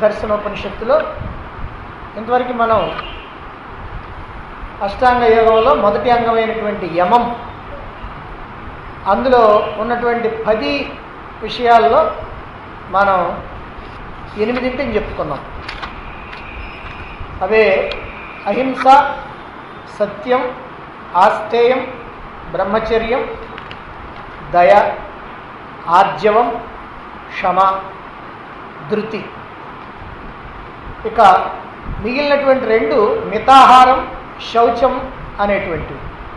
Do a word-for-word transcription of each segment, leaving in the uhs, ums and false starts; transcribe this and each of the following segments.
దర్శనోపనిషత్తులో ఇంతవరకు మనం అష్టాంగ యోగంలో మొదటి అంగమైనటువంటి యమం అందులో ఉన్నటువంటి పది విషయాల్లో మనం ఎనిమిదింటిని చెప్పుకున్నాం. అవే అహింస, సత్యం, ఆస్థేయం, బ్రహ్మచర్యం, దయ, ఆర్జవం, క్షమ, ధృతి. ఇక మిగిలినటువంటి రెండు మితాహారం, శౌచం అనేటువంటివి.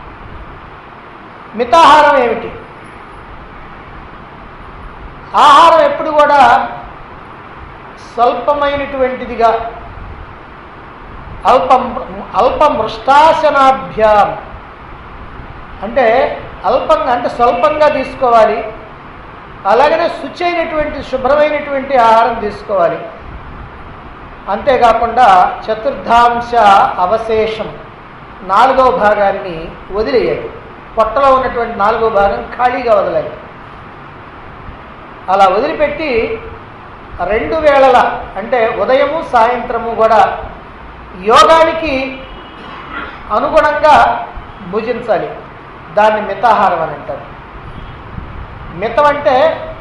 మితాహారం ఏమిటి? ఆహారం ఎప్పుడు కూడా స్వల్పమైనటువంటిదిగా, అల్పం అల్పమృష్టాశనాభ్యాం అంటే అల్పంగా అంటే స్వల్పంగా తీసుకోవాలి. అలాగనే శుచి అయినటువంటి శుభ్రమైనటువంటి ఆహారం తీసుకోవాలి. అంతేకాకుండా చతుర్థాంశ అవశేషం నాలుగవ భాగాన్ని వదిలేయాలి. పొట్టలో ఉన్నటువంటి నాలుగవ భాగం ఖాళీగా వదలాలి. అలా వదిలిపెట్టి రెండు వేళల అంటే ఉదయము సాయంత్రము కూడా యోగానికి అనుగుణంగా భుజించాలి. దాన్ని మితాహారం అని అంటారు. మితం అంటే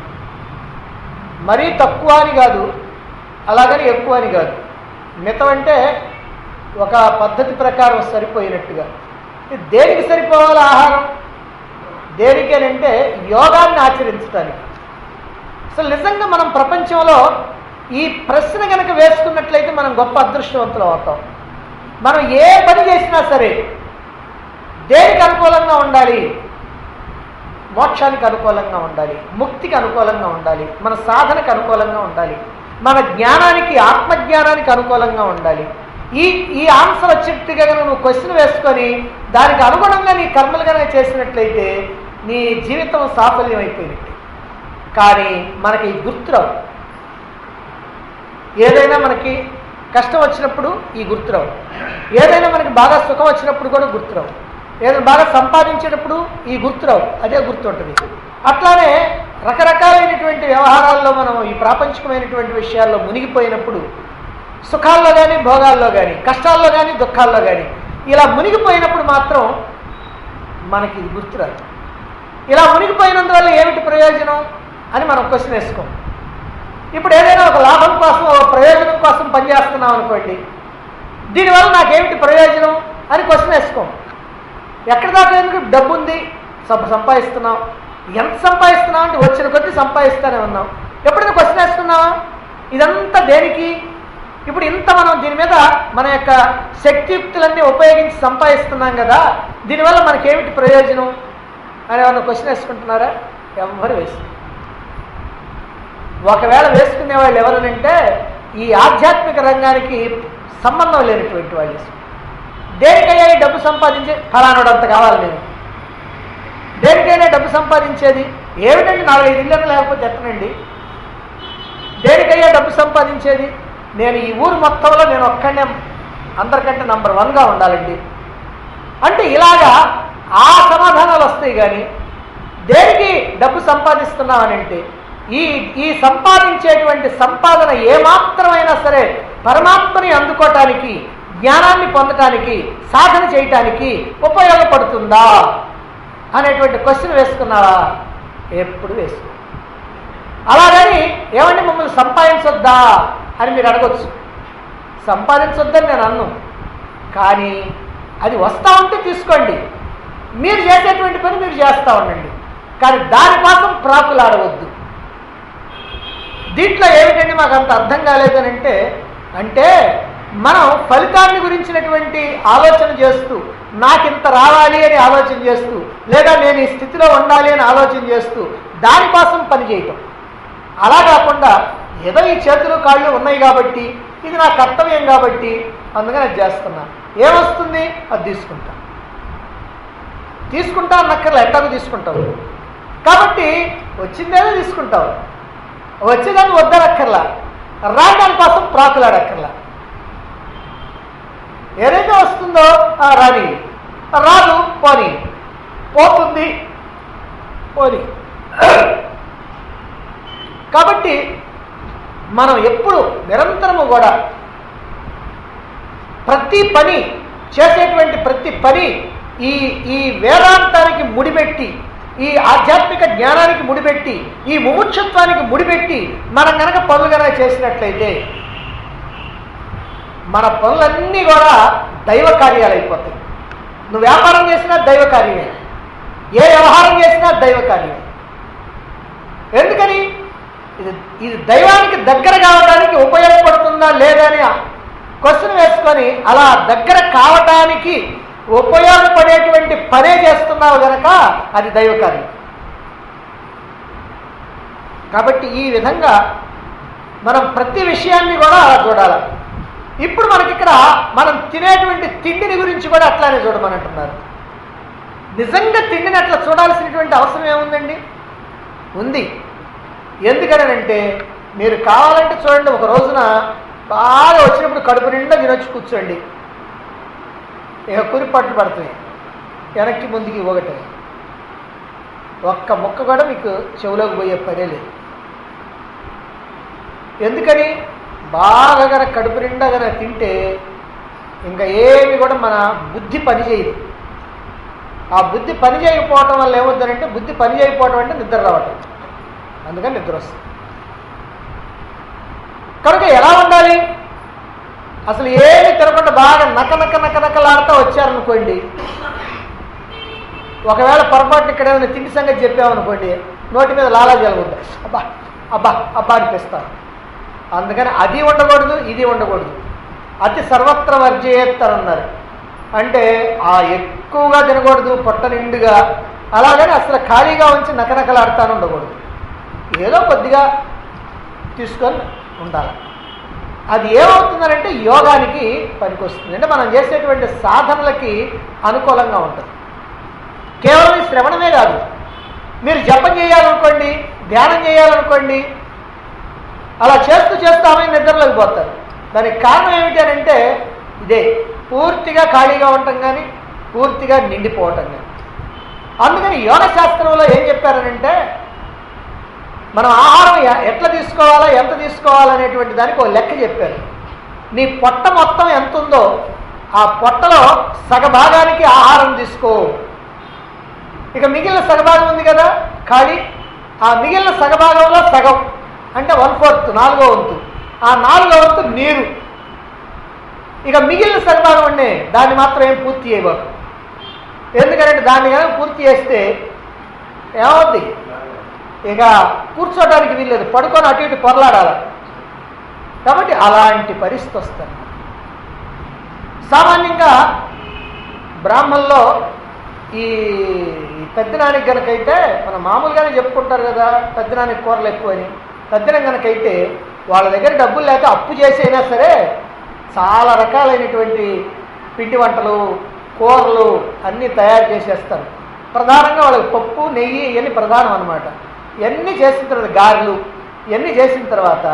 మరీ తక్కువ అని కాదు, అలాగని ఎక్కువ అని కాదు. మితం అంటే ఒక పద్ధతి ప్రకారం సరిపోయినట్టుగా. దేనికి సరిపోవాలి ఆహారం? దేనికి అని అంటే యోగాన్ని ఆచరించడానికి. అసలు నిజంగా మనం ప్రపంచంలో ఈ ప్రశ్న కనుక వేసుకున్నట్లయితే మనం గొప్ప అదృష్టవంతులు అవుతాం. మనం ఏ పని చేసినా సరే దేనికి అనుకూలంగా ఉండాలి? మోక్షానికి అనుకూలంగా ఉండాలి, ముక్తికి అనుకూలంగా ఉండాలి, మన సాధనకు అనుకూలంగా ఉండాలి, మన జ్ఞానానికి ఆత్మజ్ఞానానికి అనుకూలంగా ఉండాలి. ఈ ఈ ఆన్సర్ వచ్చేట్టుగా నువ్వు క్వశ్చన్ వేసుకొని దానికి అనుగుణంగా నీ కర్మలుగానే చేసినట్లయితే నీ జీవితం సాఫల్యం అయిపోయినట్టు. కానీ మనకి ఈ గుర్తురావు. ఏదైనా మనకి కష్టం వచ్చినప్పుడు ఈ గుర్తురావు, ఏదైనా మనకి బాగా సుఖం వచ్చినప్పుడు కూడా గుర్తురావు, ఏదైనా బాగా సంపాదించేటప్పుడు ఈ గుర్తురావు, అదే గుర్తుంటుంది. అట్లానే రకరకాలైనటువంటి వ్యవహారాల్లో మనం ఈ ప్రాపంచికమైనటువంటి విషయాల్లో మునిగిపోయినప్పుడు, సుఖాల్లో కానీ భోగాల్లో కానీ కష్టాల్లో కానీ దుఃఖాల్లో కానీ ఇలా మునిగిపోయినప్పుడు మాత్రం మనకి ఇది గుర్తురాదు. ఇలా మునిగిపోయినందువల్ల ఏమిటి ప్రయోజనం అని మనం క్వశ్చన్ వేసుకోం. ఇప్పుడు ఏదైనా ఒక లాభం కోసం ఒక ప్రయోజనం కోసం పనిచేస్తున్నాం అనుకోండి, దీనివల్ల నాకేమిటి ప్రయోజనం అని క్వశ్చన్ వేసుకోం. ఎక్కడి దాకా ఎందుకు డబ్బు ఉంది, సంపాదిస్తున్నాం, ఎంత సంపాదిస్తున్నాం అంటే వచ్చిన కొద్దీ సంపాదిస్తూనే ఉన్నాం. ఎప్పుడైనా క్వశ్చన్ వేసుకున్నావా ఇదంతా దేనికి? ఇప్పుడు ఇంత మనం దీని మీద మన యొక్క శక్తియుక్తులన్నీ ఉపయోగించి సంపాదిస్తున్నాం కదా, దీనివల్ల మనకేమిటి ప్రయోజనం అని ఏమన్నా క్వశ్చన్ వేసుకుంటున్నారా? ఎవరు వేసుకుంటారు. ఒకవేళ వేసుకునే వాళ్ళు ఎవరనంటే ఈ ఆధ్యాత్మిక రంగానికి సంబంధం లేనటువంటి వాళ్ళు. దేనికైనా డబ్బు సంపాదించే ఫలానాడు అంత కావాలి నేను, దేనికైనా డబ్బు సంపాదించేది ఏమిటండి? నాలుగైదు ఇళ్ళను లేకపోతే ఎట్టనండి. దేనికైనా డబ్బు సంపాదించేది నేను ఈ ఊరు మొత్తంలో నేను ఒక్కడే అందరికంటే నంబర్ వన్గా ఉండాలండి అంటే ఇలాగా ఆ సమాధానాలు వస్తాయి. కానీ దేనికి డబ్బు సంపాదిస్తున్నామని అంటే ఈ ఈ సంపాదించేటువంటి సంపాదన ఏమాత్రమైనా సరే పరమాత్మని అందుకోవటానికి, జ్ఞానాన్ని పొందటానికి, సాధన చేయటానికి ఉపయోగపడుతుందా అనేటువంటి క్వశ్చన్ వేసుకున్నావా? ఎప్పుడు వేసుకో. అలాగని ఏమంటే మమ్మల్ని సంపాదించొద్దా అని మీరు అడగొచ్చు. సంపాదించొద్దని నేను అన్ను, కానీ అది వస్తూ ఉంటే తీసుకోండి. మీరు చేసేటువంటి పని మీరు చేస్తూ ఉండండి, కానీ దానికోసం ప్రాకులాడవద్దు. దీంట్లో ఏమిటండి మాకు అంత అర్థం కాలేదని అంటే అంటే మనం ఫలితాన్ని గురించినటువంటి ఆలోచన చేస్తూ, నాకింత రావాలి అని ఆలోచన చేస్తూ, లేదా నేను ఈ స్థితిలో ఉండాలి అని ఆలోచన చేస్తూ దానికోసం పని చేయటం. అలా కాకుండా ఏదో ఈ చేతులు కాళ్ళు ఉన్నాయి కాబట్టి, ఇది నా కర్తవ్యం కాబట్టి అందుకని అది చేస్తున్నా. ఏమొస్తుంది అది తీసుకుంటా తీసుకుంటా అన్నక్కర్లా, ఎట్టాగో తీసుకుంటావు కాబట్టి వచ్చిందేదో తీసుకుంటావు. వచ్చేదాన్ని వద్దనక్కర్లా, రావడాని కోసం ప్రాకులాడక్కర్లా. ఏదైతే వస్తుందో రాని, రాదు పోని, పోతుంది పోని. కాబట్టి మనం ఎప్పుడు నిరంతరము కూడా ప్రతి పని చేసేటువంటి ప్రతి పని ఈ ఈ వేదాంతానికి ముడిపెట్టి, ఈ ఆధ్యాత్మిక జ్ఞానానికి ముడిపెట్టి, ఈ ముముక్షత్వానికి ముడిపెట్టి మనం కనుక పనులు కనుక చేసినట్లయితే మన పనులన్నీ కూడా దైవ కార్యాలు అయిపోతాయి. నువ్వు వ్యాపారం చేసినా దైవ కార్యమే, ఏ వ్యవహారం చేసినా దైవ కార్యమే. ఎందుకని? ఇది ఇది దైవానికి దగ్గర కావడానికి ఉపయోగపడుతుందా లేదా అని క్వశ్చన్ వేసుకొని అలా దగ్గర కావటానికి ఉపయోగపడేటువంటి పనే చేస్తున్నావు కనుక అది దైవ కార్యం. కాబట్టి ఈ విధంగా మనం ప్రతి విషయాన్ని కూడా అలా చూడాలి. ఇప్పుడు మనకి ఇక్కడ మనం తినేటువంటి తిండిని గురించి కూడా అట్లానే చూడమని అంటున్నారు. నిజంగా తిండిని అట్లా చూడాల్సినటువంటి అవసరం ఏముందండి? ఉంది. ఎందుకనంటే మీరు కావాలంటే చూడండి, ఒక రోజున బాగా వచ్చినప్పుడు కడుపు నిండా తినొచ్చి కూర్చోండి, ఇక కురి పట్లు పడుతుంది, వెనక్కి ముందుకి ఒకటే, ఒక్క ముక్క కూడా మీకు చెవులోకి పోయే పనే లేదు. ఎందుకని? బాగా కనుక కడుపు నిండా కనుక తింటే ఇంకా ఏమి కూడా మన బుద్ధి పనిచేయదు. ఆ బుద్ధి పని చేయకపోవటం వల్ల ఏమవుతుందంటే, బుద్ధి పని చేయకపోవటం అంటే నిద్ర రావటం, అందుకని నిద్ర వస్తుంది. కనుక ఎలా ఉండాలి? అసలు ఏమి తినకుండా బాగా నక నక నక నకలాడుతూ వచ్చారనుకోండి, ఒకవేళ పొరపాటున ఇక్కడ ఏమైనా తిండి సంగతి చెప్పామనుకోండి, నోటి మీద లాలా జలుగుతుంది, అబ్బా అబ్బా అబ్బా అనిపిస్తారు. అందుకని అది ఉండకూడదు, ఇది ఉండకూడదు. అతి సర్వత్ర వర్జయేత్తరన్నారు. అంటే ఆ ఎక్కువగా తినకూడదు, పొట్ట నిండుగా, అలాగని అసలు ఖాళీగా ఉంచి నకనకలాడుతాను ఉండకూడదు. ఏదో కొద్దిగా తీసుకొని ఉండాలి. అది ఏమవుతుందనంటే యోగానికి పనికొస్తుంది, అంటే మనం చేసేటువంటి సాధనలకి అనుకూలంగా ఉంటుంది. కేవలం ఈ శ్రవణమే కాదు, మీరు జపం చేయాలనుకోండి, ధ్యానం చేయాలనుకోండి, అలా చేస్తూ చేస్తూ ఆమె నిద్రలోకి పోతారు. దానికి కారణం ఏమిటి అని అంటే ఇదే, పూర్తిగా ఖాళీగా ఉండటం కానీ పూర్తిగా నిండిపోవటం కానీ. అందుకని యోగ శాస్త్రంలో ఏం చెప్పారనంటే, మనం ఆహారం ఎట్లా తీసుకోవాలా, ఎంత తీసుకోవాలనేటువంటి దానికి ఒక లెక్క చెప్పారు. నీ పొట్ట మొత్తం ఎంత ఉందో ఆ పొట్టలో సగభాగానికి ఆహారం తీసుకో. ఇక మిగిలిన సగభాగం ఉంది కదా ఖాళీ, ఆ మిగిలిన సగభాగంలో సగం అంటే వన్ ఫోర్త్, నాలుగో వంతు, ఆ నాలుగో వంతు నీరు. ఇక మిగిలిన సగభాగం ఉండే దాన్ని మాత్రం ఏం పూర్తి చేయబాకు. ఎందుకంటే దాన్ని కనుక పూర్తి చేస్తే ఏమవుద్ది, ఇక కూర్చోడానికి వీల్లేదు, పడుకొని అటు ఇటు పొరలాడాలి. కాబట్టి అలాంటి పరిస్థితి వస్తుంది. సామాన్యంగా బ్రాహ్మణుల్లో ఈ పెద్దనానికి కనుకైతే మనం మామూలుగానే చెప్పుకుంటారు కదా, పెద్దనానికి కూరలు ఎక్కువని. పెద్దనం కనుకైతే వాళ్ళ దగ్గర డబ్బులు లేక అప్పు చేసి అయినా సరే చాలా రకాలైనటువంటి పిండి వంటలు, కూరలు అన్నీ తయారు చేసేస్తారు. ప్రధానంగా వాళ్ళకి పప్పు, నెయ్యి ఇవన్నీ ప్రధానం అనమాట. ఇవన్నీ చేసిన తర్వాత గారెలు ఇవన్నీ చేసిన తర్వాత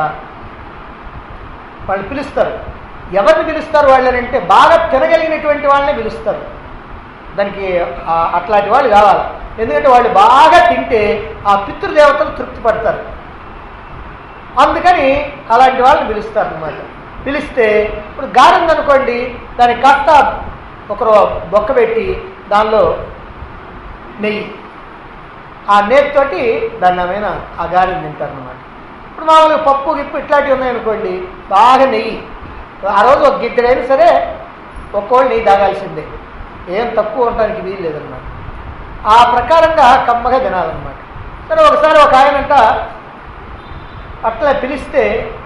వాళ్ళు పిలుస్తారు. ఎవరిని పిలుస్తారు వాళ్ళనంటే బాగా తినగలిగినటువంటి వాళ్ళని పిలుస్తారు. దానికి అట్లాంటి వాళ్ళు కావాలి. ఎందుకంటే వాళ్ళు బాగా తింటే ఆ పితృదేవతలు తృప్తి పడతారు. అందుకని అలాంటి వాళ్ళని పిలుస్తారు అన్నమాట. పిలిస్తే ఇప్పుడు గారెంది అనుకోండి, దానికి కాస్త ఒకరు బొక్క పెట్టి దానిలో నెయ్యి, ఆ నేతితోటి దాన్ని ఏమైనా ఆ గారెని తింటారు అన్నమాట. ఇప్పుడు మామూలుగా పప్పు గిప్పు ఇట్లాంటివి ఉన్నాయనుకోండి, బాగా నెయ్యి, ఆ రోజు ఒక గిద్దెడైనా సరే ఒక్కోళ్ళు నెయ్యి తాగాల్సిందే, ఏం తక్కువ ఉండడానికి వీలు లేదన్నమాట. ఆ ప్రకారంగా కమ్మగా తినాలన్నమాట. సరే ఒకసారి ఒక ఆయనంట అట్లా పిలిస్తే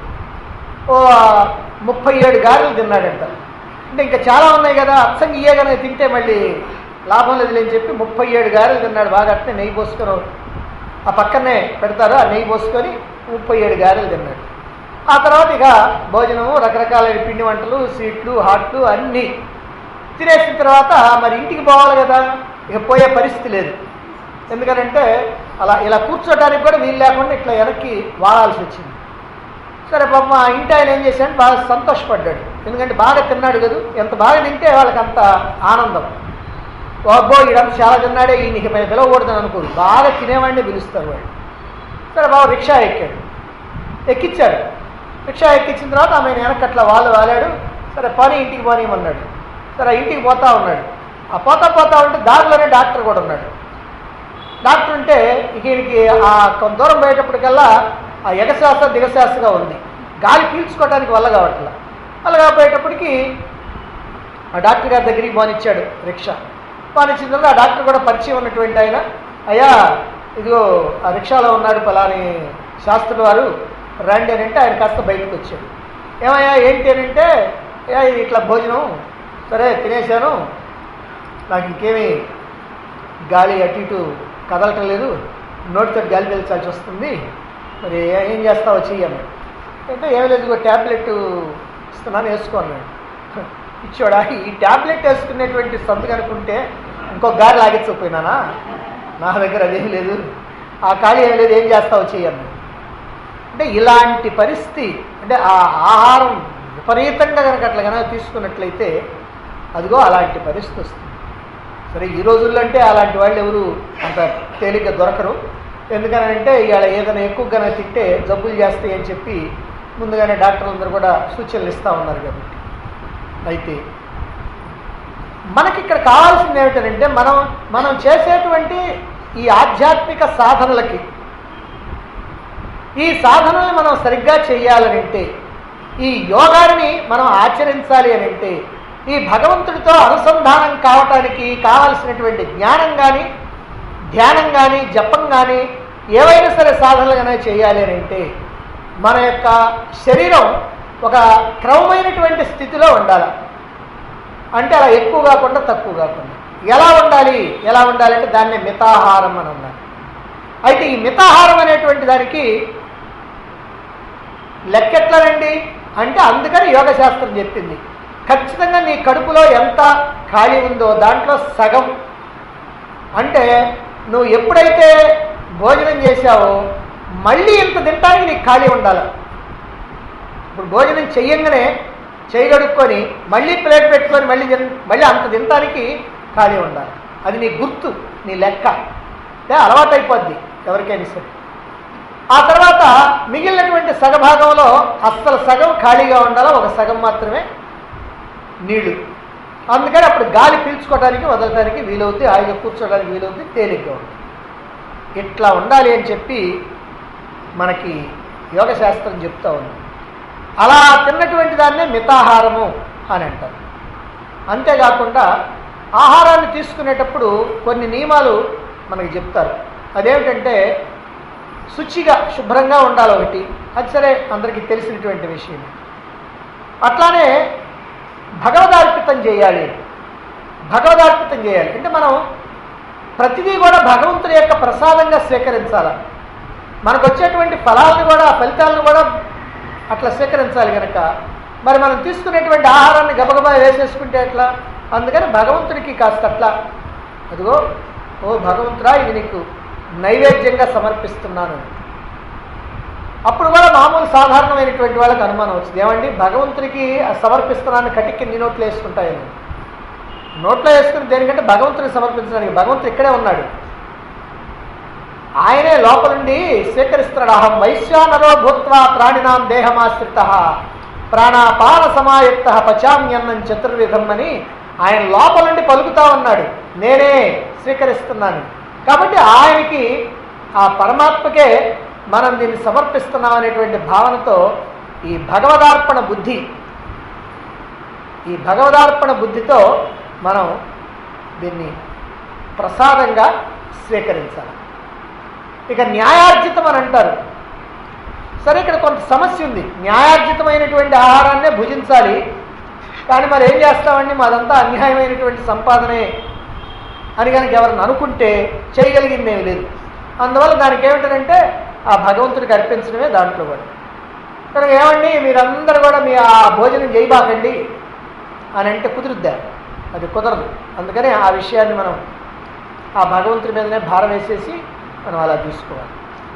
ఓ ముప్పై ఏడు గారెలు తిన్నాడంట. అంటే ఇంకా చాలా ఉన్నాయి కదా, అచ్చంగా ఇయ్యే కనుక తింటే మళ్ళీ లాభం లేదు అని చెప్పి ముప్పై ఏడు గారెలు తిన్నాడు. బాగా అట్నే నెయ్యి పోసుకొని ఆ పక్కనే పెడతారు, ఆ నెయ్యి పోసుకొని ముప్పై ఏడు గారెలు తిన్నాడు. ఆ తర్వాత ఇక భోజనము, రకరకాలైన పిండి వంటలు, స్వీట్లు, హాట్లు అన్నీ తినేసిన తర్వాత మరి ఇంటికి పోవాలి కదా, ఇక పోయే పరిస్థితి లేదు. ఎందుకనంటే అలా ఇలా కూర్చోడానికి కూడా వీలు లేకుండా ఇట్లా వెనక్కి వాడాల్సి వచ్చింది. సరే పాప మా ఇంటి ఆయన ఏం చేశాడు, బాగా సంతోషపడ్డాడు. ఎందుకంటే బాగా తిన్నాడు కదా, ఎంత బాగా తింటే వాళ్ళకి అంత ఆనందం. అబ్బో ఈడంతా చాలా తిన్నాడే, ఈ నీకు మేము పిలవకూడదని అనుకోరు, బాగా తినేవాడిని పిలుస్తారు వాళ్ళు. సరే బాబు రిక్షా ఎక్కాడు, ఎక్కిచ్చాడు. రిక్షా ఎక్కించిన తర్వాత ఆమె వెనకట్లా వాళ్ళు వాలాడు. సరే పని ఇంటికి పోనీయమన్నాడు. సరే ఇంటికి పోతా ఉన్నాడు. ఆ పోతా పోతా ఉంటే దారిలోనే డాక్టర్ కూడా ఉన్నాడు. డాక్టర్ ఉంటే ఈయనకి ఆ కొంత దూరం పోయేటప్పటికల్లా ఆ ఎగశాస దిగశాసగా ఉంది. గాలి పీల్చుకోవడానికి వల్ల కావట్లా. వల్ల కాకపోయేటప్పటికి ఆ డాక్టర్ గారి దగ్గరికి పోనిచ్చాడు రిక్షా. పోనిచ్చిన తర్వాత ఆ డాక్టర్ కూడా పరిచయం ఉన్నటువంటి ఆయన, అయ్యా ఇదిగో ఆ రిక్షాలో ఉన్నాడు పలాని శాస్త్రుల వారు, రండి అని అంటే ఆయన కాస్త బయటకు వచ్చాడు. ఏమయ్యా ఏంటి అని అంటే, ఏ ఇట్లా భోజనం సరే తినేశాను, నాకు ఇంకేమీ గాలి అటు ఇటు కదలటం లేదు, నోటితో గాలి పీల్చాల్సి వస్తుంది, మరి ఏం చేస్తావు చెయ్యను అంటే, ఏం లేదు ఇగో ట్యాబ్లెట్ ఇస్తున్నాను వేసుకోన్నాడు. ఇచ్చాడా? ఈ ట్యాబ్లెట్ వేసుకునేటువంటి సంతు కనుక్కుంటే ఇంకొక గాలి లాగించకపోయినానా, నా దగ్గర అదేం లేదు, ఆ ఖాళీ ఏం లేదు, ఏం చేస్తావు చెయ్యను అంటే ఇలాంటి పరిస్థితి. అంటే ఆ ఆహారం విపరీతంగా కనుక అట్లా కనుక తీసుకున్నట్లయితే అదిగో అలాంటి పరిస్థితి వస్తుంది. సరే ఈ రోజుల్లో అంటే అలాంటి వాళ్ళు ఎవరు అంత తేలిగ్గా దొరకరు. ఎందుకనంటే ఇవాళ ఏదైనా ఎక్కువగానే తింటే జబ్బులు చేస్తాయి అని చెప్పి ముందుగానే డాక్టర్లందరూ కూడా సూచనలు ఇస్తూ ఉన్నారు. కాబట్టి అయితే మనకి ఇక్కడ కావాల్సింది ఏమిటంటే మనం మనం చేసేటువంటి ఈ ఆధ్యాత్మిక సాధనలకి, ఈ సాధనల్ని మనం సరిగ్గా చేయాలని అంటే, ఈ యోగాన్ని మనం ఆచరించాలి అని అంటే, ఈ భగవంతుడితో అనుసంధానం కావటానికి కావలసినటువంటి జ్ఞానం కానీ, ధ్యానం కానీ, జపం కానీ, ఏవైనా సరే సాధనలు కానీ చేయాలి అని అంటే మన యొక్క శరీరం ఒక క్రమమైనటువంటి స్థితిలో ఉండాలి. అంటే అలా ఎక్కువ కాకుండా తక్కువ కాకుండా ఎలా ఉండాలి? ఎలా ఉండాలంటే దాన్ని మితాహారం అని ఉండాలి. అయితే ఈ మితాహారం అనేటువంటి దానికి లెక్కెట్లనండి అంటే, అందుకని యోగ శాస్త్రం చెప్పింది ఖచ్చితంగా నీ కడుపులో ఎంత ఖాళీ ఉందో దాంట్లో సగం, అంటే నువ్వు ఎప్పుడైతే భోజనం చేశావో మళ్ళీ ఇంత తినడానికి నీకు ఖాళీ ఉండాలి. ఇప్పుడు భోజనం చెయ్యంగానే చేయగడుక్కొని మళ్ళీ ప్లేట్ పెట్టుకొని మళ్ళీ మళ్ళీ అంత తినడానికి ఖాళీ ఉండాలి. అది నీ గుర్తు, నీ లెక్క, అంటే అలవాటు అయిపోద్ది ఎవరికైనా సరే. ఆ తర్వాత మిగిలినటువంటి సగభాగంలో అస్సలు సగం ఖాళీగా ఉండాలి, ఒక సగం మాత్రమే నీళ్లు. అందుకని అప్పుడు గాలి పీల్చుకోవడానికి వదలడానికి వీలవుతుంది, హాయిగా కూర్చోడానికి వీలవుతుంది, తేలిగ్గా ఉంటుంది. ఇట్లా ఉండాలి అని చెప్పి మనకి యోగ శాస్త్రం చెప్తా ఉంది. అలా తిన్నటువంటి దాన్నే మితాహారము అని అంటారు. అంతేకాకుండా ఆహారాన్ని తీసుకునేటప్పుడు కొన్ని నియమాలు మనకి చెప్తారు. అదేమిటంటే శుచిగా శుభ్రంగా ఉండాలి ఒకటి, అది సరే అందరికీ తెలిసినటువంటి విషయం. అట్లానే భగవదార్పితం చేయాలి. భగవదార్పితం చేయాలి అంటే మనం ప్రతిదీ కూడా భగవంతుడి యొక్క ప్రసాదంగా స్వీకరించాలి. మనకు వచ్చేటువంటి ఫలాలను కూడా, ఫలితాలను కూడా అట్లా స్వీకరించాలి. కనుక మరి మనం తీసుకునేటువంటి ఆహారాన్ని గబగబా వేసేసుకుంటే ఎట్లా? అందుకని భగవంతుడికి కాస్త అట్లా, అదిగో ఓ భగవంతుడా ఇది నీకు నైవేద్యంగా సమర్పిస్తున్నాను. అప్పుడు కూడా మామూలు సాధారణమైనటువంటి వాళ్ళకి అనుమానం వచ్చింది, ఏమండి భగవంతుడికి సమర్పిస్తున్నాను కటిక్కి నీ నోట్లో వేసుకుంటాయని. నోట్లో వేసుకుని దేనికంటే భగవంతుడికి సమర్పించడానికి. భగవంతుడు ఇక్కడే ఉన్నాడు, ఆయనే లోపలుండి స్వీకరిస్తున్నాడు. అహం వైశ్వానరో భూత్వా ప్రాణినాం దేహమాశ్రిత ప్రాణాపాన సమాయుక్త పచామ్యన్నం చతుర్విధం అని ఆయన లోపలుండి పలుకుతా ఉన్నాడు, నేనే స్వీకరిస్తున్నాను. కాబట్టి ఆయనకి, ఆ పరమాత్మకే మనం దీన్ని సమర్పిస్తున్నాం అనేటువంటి భావనతో ఈ భగవదార్పణ బుద్ధి, ఈ భగవదార్పణ బుద్ధితో మనం దీన్ని ప్రసాదంగా స్వీకరించాలి. ఇక న్యాయార్జితం అని అంటారు. సరే ఇక్కడ కొంత సమస్య ఉంది. న్యాయార్జితమైనటువంటి ఆహారాన్నే భుజించాలి, కానీ మరి ఏం చేస్తామండి మాదంతా అన్యాయమైనటువంటి సంపాదనే అని కనుక ఎవరిని అనుకుంటే చేయగలిగిందేమీ లేదు. అందువల్ల దానికి ఏమిటంటే ఆ భగవంతుడికి అర్పించడమే దాంట్లో కూడా. కనుక ఏమండి మీరందరూ కూడా మీ ఆ భోజనం చేయబాకండి అని అంటే కుదురుద్దా? అది కుదరదు. అందుకని ఆ విషయాన్ని మనం ఆ భగవంతుడి మీదనే భారం వేసేసి మనం అలా తీసుకోవాలి.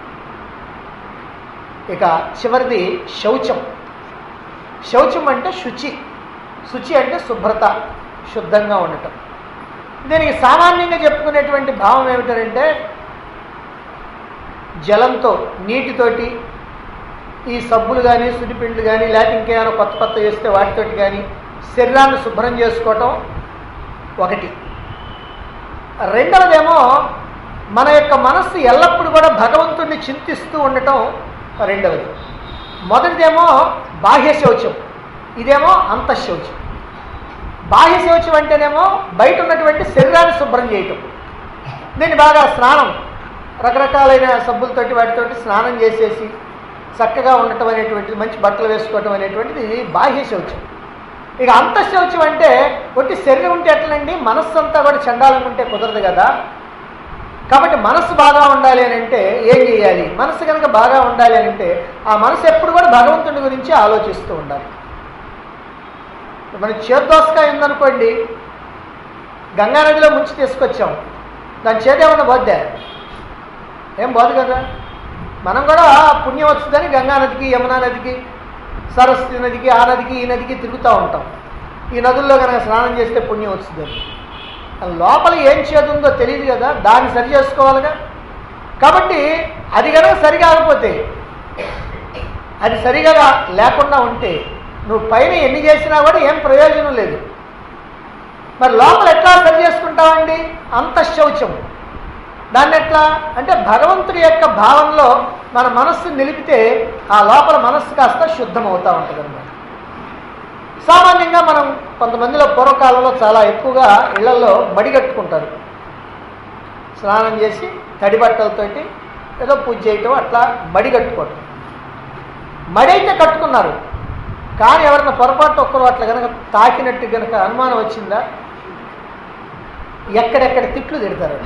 ఇక చివరిది శౌచం. శౌచం అంటే శుచి. శుచి అంటే శుభ్రత, శుద్ధంగా ఉండటం. దీనికి సామాన్యంగా చెప్పుకునేటువంటి భావం ఏమిటంటే జలంతో, నీటితోటి ఈ సబ్బులు కానీ సుడిపిండ్లు కానీ లేకపోతే ఇంకేమైనా కొత్త కొత్త వేస్తే వాటితోటి కానీ శరీరాన్ని శుభ్రం చేసుకోవటం ఒకటి. రెండవదేమో మన యొక్క మనస్సు ఎల్లప్పుడూ కూడా భగవంతుడిని చింతిస్తూ ఉండటం రెండవది. మొదటిదేమో బాహ్య శౌచం, ఇదేమో అంతఃశౌచం. బాహ్య శౌచం అంటేనేమో బయట ఉన్నటువంటి శరీరాన్ని శుభ్రం చేయటం. దీన్ని బాగా స్నానం రకరకాలైన సబ్బులతోటి వాటితోటి స్నానం చేసేసి చక్కగా ఉండటం అనేటువంటిది, మంచి బట్టలు వేసుకోవటం అనేటువంటిది బాహ్య శౌచం. ఇక అంతఃశౌచం అంటే ఒకటి శరీరం ఉంటే ఎట్లండి, మనస్సు అంతా కూడా చండాలంగా ఉంటే కుదరదు కదా. కాబట్టి మనస్సు బాగా ఉండాలి అని అంటే ఏం చేయాలి? మనస్సు కనుక బాగా ఉండాలి అని అంటే ఆ మనసు ఎప్పుడు కూడా భగవంతుడి గురించి ఆలోచిస్తూ ఉండాలి. మన చేద్దోసకాయ ఉందనుకోండి, గంగానదిలో ముంచి తీసుకొచ్చాం, దాని చేదేమన్నా పోద్దా? ఏం పోదు కదా. మనం కూడా పుణ్యం వస్తుందని గంగానదికి, యమునా నదికి, సరస్వతి నదికి, ఆ నదికి ఈ నదికి తిరుగుతూ ఉంటాం. ఈ నదుల్లో కనుక స్నానం చేస్తే పుణ్యం వస్తుందని. లోపల ఏం చేదు ఉందో తెలియదు కదా, దాన్ని సరి చేసుకోవాలిగా. కాబట్టి అది కనుక సరికాకపోతే, అది సరిగా లేకుండా ఉంటే నువ్వు పైన ఎన్ని చేసినా కూడా ఏం ప్రయోజనం లేదు. మరి లోపల ఎట్లా సరి చేసుకుంటావండి? అంతఃశౌచం. దాన్ని ఎట్లా అంటే భగవంతుడి యొక్క భావంలో మన మనస్సును నిలిపితే ఆ లోపల మనస్సు కాస్త శుద్ధం అవుతూ ఉంటుంది అన్నమాట. సామాన్యంగా మనం కొంతమందిలో పూర్వకాలంలో చాలా ఎక్కువగా ఇళ్లలో మడి కట్టుకుంటారు. స్నానం చేసి తడి బట్టలతోటి ఏదో పూజ చేయటం, అట్లా మడి కట్టుకోవటం. మడి అయితే కట్టుకున్నారు, కానీ ఎవరైనా పొరపాటు ఒక్కరు అట్లా కనుక తాకినట్టు కనుక అనుమానం వచ్చిందా, ఎక్కడెక్కడ తిట్లు తిడతారు.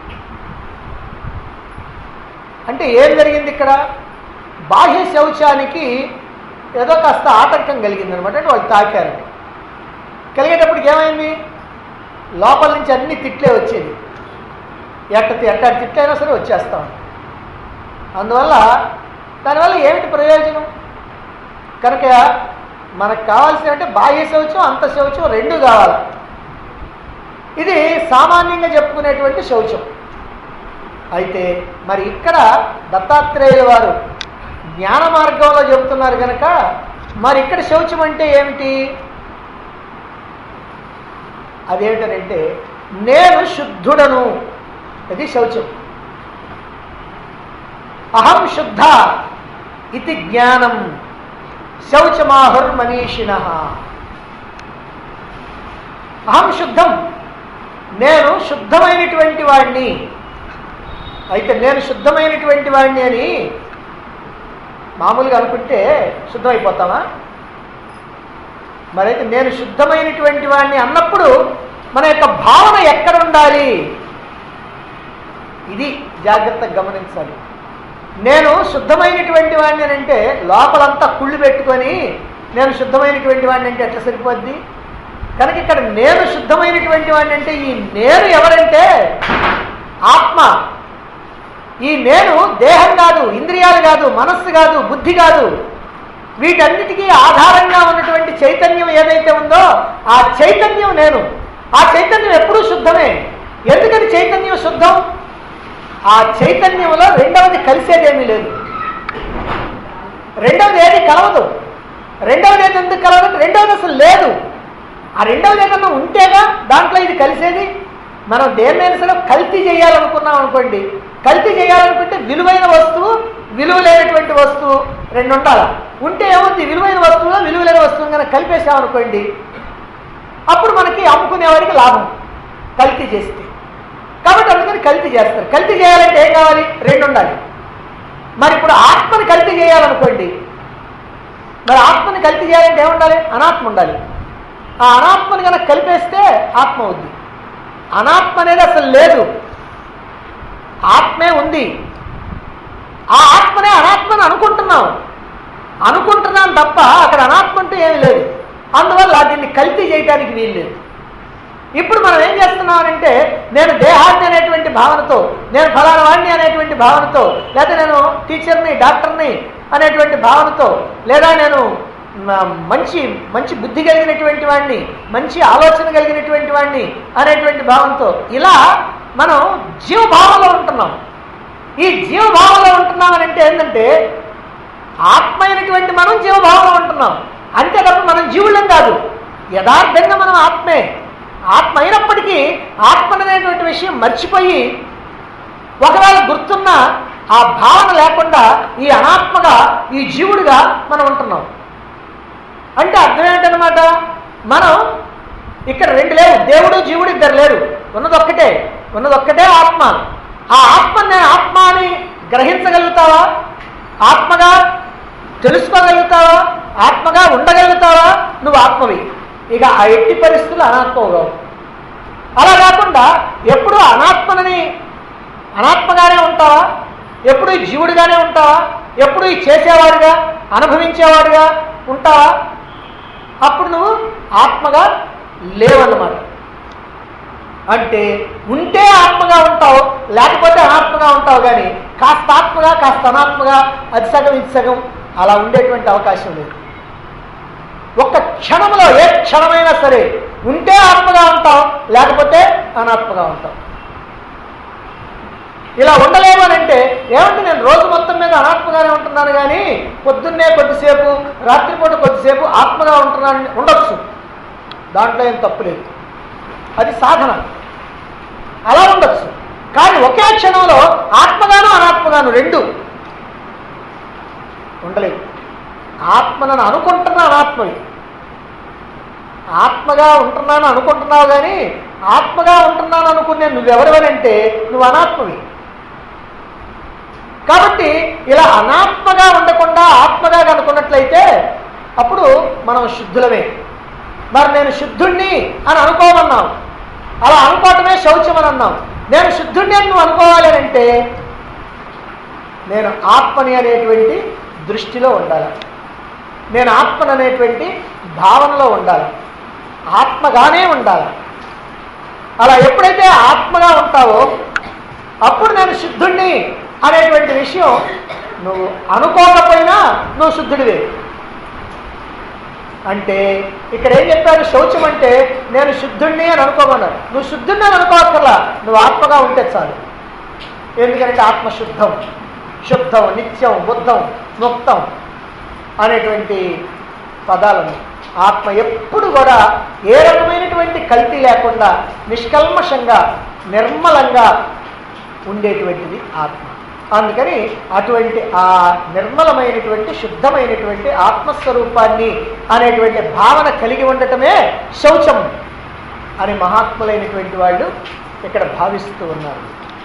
అంటే ఏం జరిగింది ఇక్కడ? బాహ్య శౌచానికి ఏదో కాస్త ఆటంకం కలిగింది అనమాట. అంటే వాళ్ళు తాకారు. కలిగేటప్పటికి ఏమైంది? లోపల నుంచి అన్ని తిట్లే వచ్చేది. ఎట్ట ఎట్టాటి తిట్లైనా సరే వచ్చేస్తాం. అందువల్ల దానివల్ల ఏమిటి ప్రయోజనం? కనుక మనకు కావాల్సిన అంటే బాహ్య శౌచం, అంతఃశౌచం రెండు కావాలి. ఇది సామాన్యంగా చెప్పుకునేటువంటి శౌచం. అయితే మరి ఇక్కడ దత్తాత్రేయుల వారు జ్ఞాన మార్గంలో చెబుతున్నారు కనుక మరి ఇక్కడ శౌచం అంటే ఏమిటి? అదేమిటనంటే నేను శుద్ధుడను, అది శౌచం. అహం శుద్ధ ఇది జ్ఞానం శౌచమాహుర్ మనీషిణః. అహం శుద్ధం, నేను శుద్ధమైనటువంటి వాడిని. అయితే నేను శుద్ధమైనటువంటి వాడిని అని మామూలుగా అనుకుంటే శుద్ధమైపోతామా? మరైతే నేను శుద్ధమైనటువంటి వాడిని అన్నప్పుడు మన యొక్క భావన ఎక్కడ ఉండాలి? ఇది జాగ్రత్తగా గమనించాలి. నేను శుద్ధమైనటువంటి వాడిని అని అంటే లోపలంతా కుళ్ళు పెట్టుకొని నేను శుద్ధమైనటువంటి వాడిని అంటే ఎట్లా సరిపోద్ది? కనుక ఇక్కడ నేను శుద్ధమైనటువంటి వాడిని అంటే ఈ నేను ఎవరంటే ఆత్మ. ఈ నేను దేహం కాదు, ఇంద్రియాలు కాదు, మనస్సు కాదు, బుద్ధి కాదు. వీటన్నిటికీ ఆధారంగా ఉన్నటువంటి చైతన్యం ఏదైతే ఉందో ఆ చైతన్యం నేను. ఆ చైతన్యం ఎప్పుడూ శుద్ధమే. ఎందుకని చైతన్యం శుద్ధం? ఆ చైతన్యంలో రెండవది కలిసేదేమీ లేదు. రెండవది ఏది కలవదు. రెండవది ఏది ఎందుకు కలవదు? రెండవది అసలు లేదు. ఆ రెండవది ఏదన్నా ఉంటేగా దాంట్లో ఇది కలిసేది. మనం దేన్నైనా సరే కల్తీ చేయాలనుకున్నాం అనుకోండి, కల్తీ చేయాలనుకుంటే విలువైన వస్తువు, విలువ లేనటువంటి వస్తువు రెండు ఉండాలి. ఉంటే ఏముంది? విలువైన వస్తువులో విలువ లేని వస్తువు కనుక కలిపేసామనుకోండి, అప్పుడు మనకి అమ్ముకునేవాడికి లాభం కల్తీ చేస్తే. కాబట్టి అందుకని కల్తీ చేస్తారు. కల్తీ చేయాలంటే ఏం కావాలి? రెండు ఉండాలి. మరి ఇప్పుడు ఆత్మని కల్తీ చేయాలనుకోండి, మరి ఆత్మని కల్తీ చేయాలంటే ఏముండాలి? అనాత్మ ఉండాలి. ఆ అనాత్మని కనుక కలిపేస్తే ఆత్మ అవుద్ది. అనాత్మ అనేది అసలు లేదు, ఆత్మే ఉంది. ఆ ఆత్మనే అనాత్మని అనుకుంటున్నాం అనుకుంటున్నాం తప్ప అక్కడ అనాత్మ అంటూ ఏమీ లేదు. అందువల్ల దీన్ని కల్తీ చేయడానికి వీలు లేదు. ఇప్పుడు మనం ఏం చేస్తున్నామంటే నేను దేహాన్ని అనేటువంటి భావనతో, నేను ఫలానా వాడిని అనేటువంటి భావనతో, లేదా నేను టీచర్ని, డాక్టర్ని అనేటువంటి భావనతో, లేదా నేను మంచి మంచి బుద్ధి కలిగినటువంటి వాడిని, మంచి ఆలోచన కలిగినటువంటి వాడిని అనేటువంటి భావంతో ఇలా మనం జీవభావంలో ఉంటున్నాం. ఈ జీవభావంలో ఉంటున్నామని అంటే ఏంటంటే ఆత్మ అయినటువంటి మనం జీవభావంలో ఉంటున్నాం, అంతే తప్ప మనం జీవులం కాదు. యథార్థంగా మనం ఆత్మే. ఆత్మ అయినప్పటికీ ఆత్మనేటువంటి విషయం మర్చిపోయి ఒకవేళ గుర్తున్న ఆ భావన లేకుండా ఈ అనాత్మగా ఈ జీవుడిగా మనం ఉంటున్నాం. అంటే అర్థం ఏంటనమాట, మనం ఇక్కడ రెండు లేవు, దేవుడు జీవుడు ఇద్దరు లేరు, ఉన్నదొక్కటే, ఉన్నదొక్కటే ఆత్మ. ఆ ఆత్మని ఆత్మ అని గ్రహించగలుగుతావా? ఆత్మగా తెలుసుకోగలుగుతావా? ఆత్మగా ఉండగలుగుతావా? నువ్వు ఆత్మవి. ఇక ఆ ఎట్టి పరిస్థితులు అనాత్మవు. అలా కాకుండా ఎప్పుడు అనాత్మని అనాత్మగానే ఉంటావా? ఎప్పుడు జీవుడిగానే ఉంటావా? ఎప్పుడు చేసేవాడిగా అనుభవించేవాడిగా ఉంటావా? అప్పుడు నువ్వు ఆత్మగా లేవన్నమాట. అంటే ఉంటే ఆత్మగా ఉంటావు, లేకపోతే అనాత్మగా ఉంటావు. కానీ కాస్త ఆత్మగా కాస్త అనాత్మగా, అది సగం ఇది సగం అలా ఉండేటువంటి అవకాశం లేదు. ఒక్క క్షణంలో ఏ క్షణమైనా సరే ఉంటే ఆత్మగా ఉంటావు, లేకపోతే అనాత్మగా ఉంటావు. ఇలా ఉండలేము అని అంటే ఏమంటే నేను రోజు మొత్తం మీద అనాత్మగానే ఉంటున్నాను, కానీ పొద్దున్నే కొద్దిసేపు రాత్రిపూట కొద్దిసేపు ఆత్మగా ఉంటున్నాను ఉండొచ్చు, దాంట్లో ఏం తప్పు లేదు, అది సాధన, అలా ఉండొచ్చు. కానీ ఒకే క్షణంలో ఆత్మగాను అనాత్మగాను రెండు ఉండలేవు. ఆత్మనను అనుకుంటున్నా అనాత్మవి, ఆత్మగా ఉంటున్నాను అనుకుంటున్నావు, కానీ ఆత్మగా ఉంటున్నాను అనుకునే నువ్వెవరివనంటే నువ్వు అనాత్మవి. కాబట్టి ఇలా అనాత్మగా ఉండకుండా ఆత్మగా కనుకున్నట్లయితే అప్పుడు మనం శుద్ధులమే. మరి నేను శుద్ధుణ్ణి అని అనుకోమన్నాం, అలా అనుకోవటమే శౌచం అని అన్నాం. నేను శుద్ధుణ్ణి అని నువ్వు అనుకోవాలి అంటే నేను ఆత్మని అనేటువంటి దృష్టిలో ఉండాలి, నేను ఆత్మని అనేటువంటి భావనలో ఉండాలి, ఆత్మగానే ఉండాలి. అలా ఎప్పుడైతే ఆత్మగా ఉంటావో అప్పుడు నేను శుద్ధుణ్ణి అనేటువంటి విషయం నువ్వు అనుకోకపోయినా నువ్వు శుద్ధుడివే. అంటే ఇక్కడ ఏం చెప్పారు, శౌచం అంటే నేను శుద్ధుణ్ణి అని అనుకోమన్నారు. నువ్వు శుద్ధుణ్ణి అని అనుకోవక్కర్లా, నువ్వు ఆత్మగా ఉంటే చాలు. ఎందుకంటే ఆత్మ శుద్ధం, శుద్ధం, నిత్యం, బుద్ధం, ముక్తం అనేటువంటి పదాలను ఆత్మ ఎప్పుడు కూడా ఏ రకమైనటువంటి కల్తీ లేకుండా నిష్కల్మషంగా నిర్మలంగా ఉండేటువంటిది ఆత్మ. అందుకని అటువంటి ఆ నిర్మలమైనటువంటి శుద్ధమైనటువంటి ఆత్మస్వరూపాన్ని అనేటువంటి భావన కలిగి ఉండటమే శౌచం అని మహాత్ములైనటువంటి వాళ్ళు ఇక్కడ భావిస్తూ ఉన్నారు.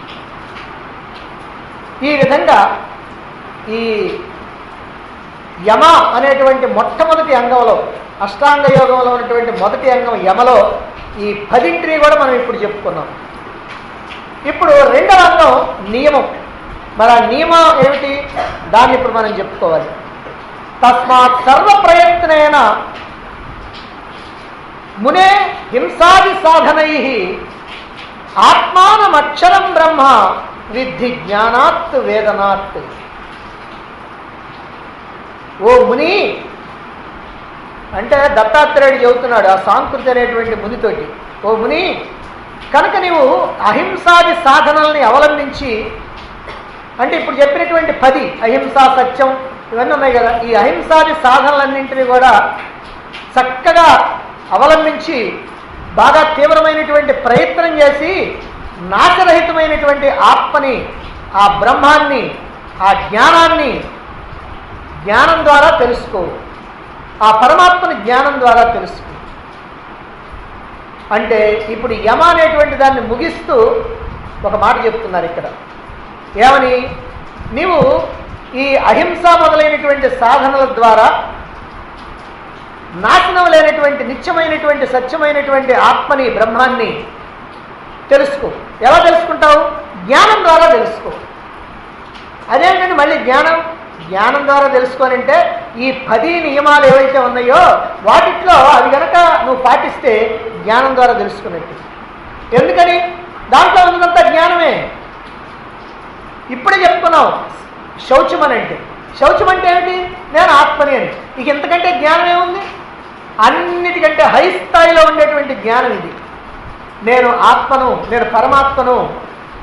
ఈ విధంగా ఈ యమ అనేటువంటి మొట్టమొదటి అంగంలో, అష్టాంగ యోగంలో ఉన్నటువంటి మొదటి అంగం యమలో ఈ పదింటిని కూడా మనం ఇప్పుడు చెప్పుకున్నాం. ఇప్పుడు రెండవ అంగం నియమం. మరి ఆ నియమం ఏమిటి, దాన్ని ఇప్పుడు మనం చెప్పుకోవాలి. తస్మాత్ సర్వ ప్రయత్నేన మునే హింసాది సాధనై ఆత్మానమక్షరం బ్రహ్మ విద్ధి జ్ఞానాత్ వేదనాత్. ఓ ముని అంటే దత్తాత్రేయుడు చెబుతున్నాడు ఆ సాంస్కృతి అనేటువంటి మునితోటి, ఓ ముని కనుక నీవు అహింసాది సాధనల్ని అవలంబించి, అంటే ఇప్పుడు చెప్పినటువంటి పది అహింసా, సత్యం ఇవన్నీ ఉన్నాయి కదా, ఈ అహింసాది సాధనలన్నింటినీ కూడా చక్కగా అవలంబించి బాగా తీవ్రమైనటువంటి ప్రయత్నం చేసి నాశరహితమైనటువంటి ఆత్మని, ఆ బ్రహ్మాన్ని, ఆ జ్ఞానాన్ని జ్ఞానం ద్వారా తెలుసుకో, ఆ పరమాత్మని జ్ఞానం ద్వారా తెలుసుకో. అంటే ఇప్పుడు యమ అనేటువంటి దాన్ని ముగిస్తూ ఒక మాట చెప్తున్నారు ఇక్కడ. ఏమని, నీవు ఈ అహింస మొదలైనటువంటి సాధనల ద్వారా నాశనం లేనటువంటి నిత్యమైనటువంటి సత్యమైనటువంటి ఆత్మని, బ్రహ్మాన్ని తెలుసుకో. ఎలా తెలుసుకుంటావు? జ్ఞానం ద్వారా తెలుసుకో. అదేంటంటే మళ్ళీ జ్ఞానం జ్ఞానం ద్వారా తెలుసుకోనంటే ఈ పది నియమాలు ఏవైతే ఉన్నాయో వాటిట్లో అవి కనుక నువ్వు పాటిస్తే జ్ఞానం ద్వారా తెలుసుకున్నట్టు. ఎందుకని? దాంట్లో ఉన్నదంతా జ్ఞానమే. ఇప్పుడే చెప్పుకున్నావు శౌచం అని అంటే. శౌచం అంటే ఏమిటి? నేను ఆత్మని అని. ఇక ఎంతకంటే జ్ఞానం ఏముంది? అన్నిటికంటే హై స్థాయిలో ఉండేటువంటి జ్ఞానం ఇది. నేను ఆత్మను, నేను పరమాత్మను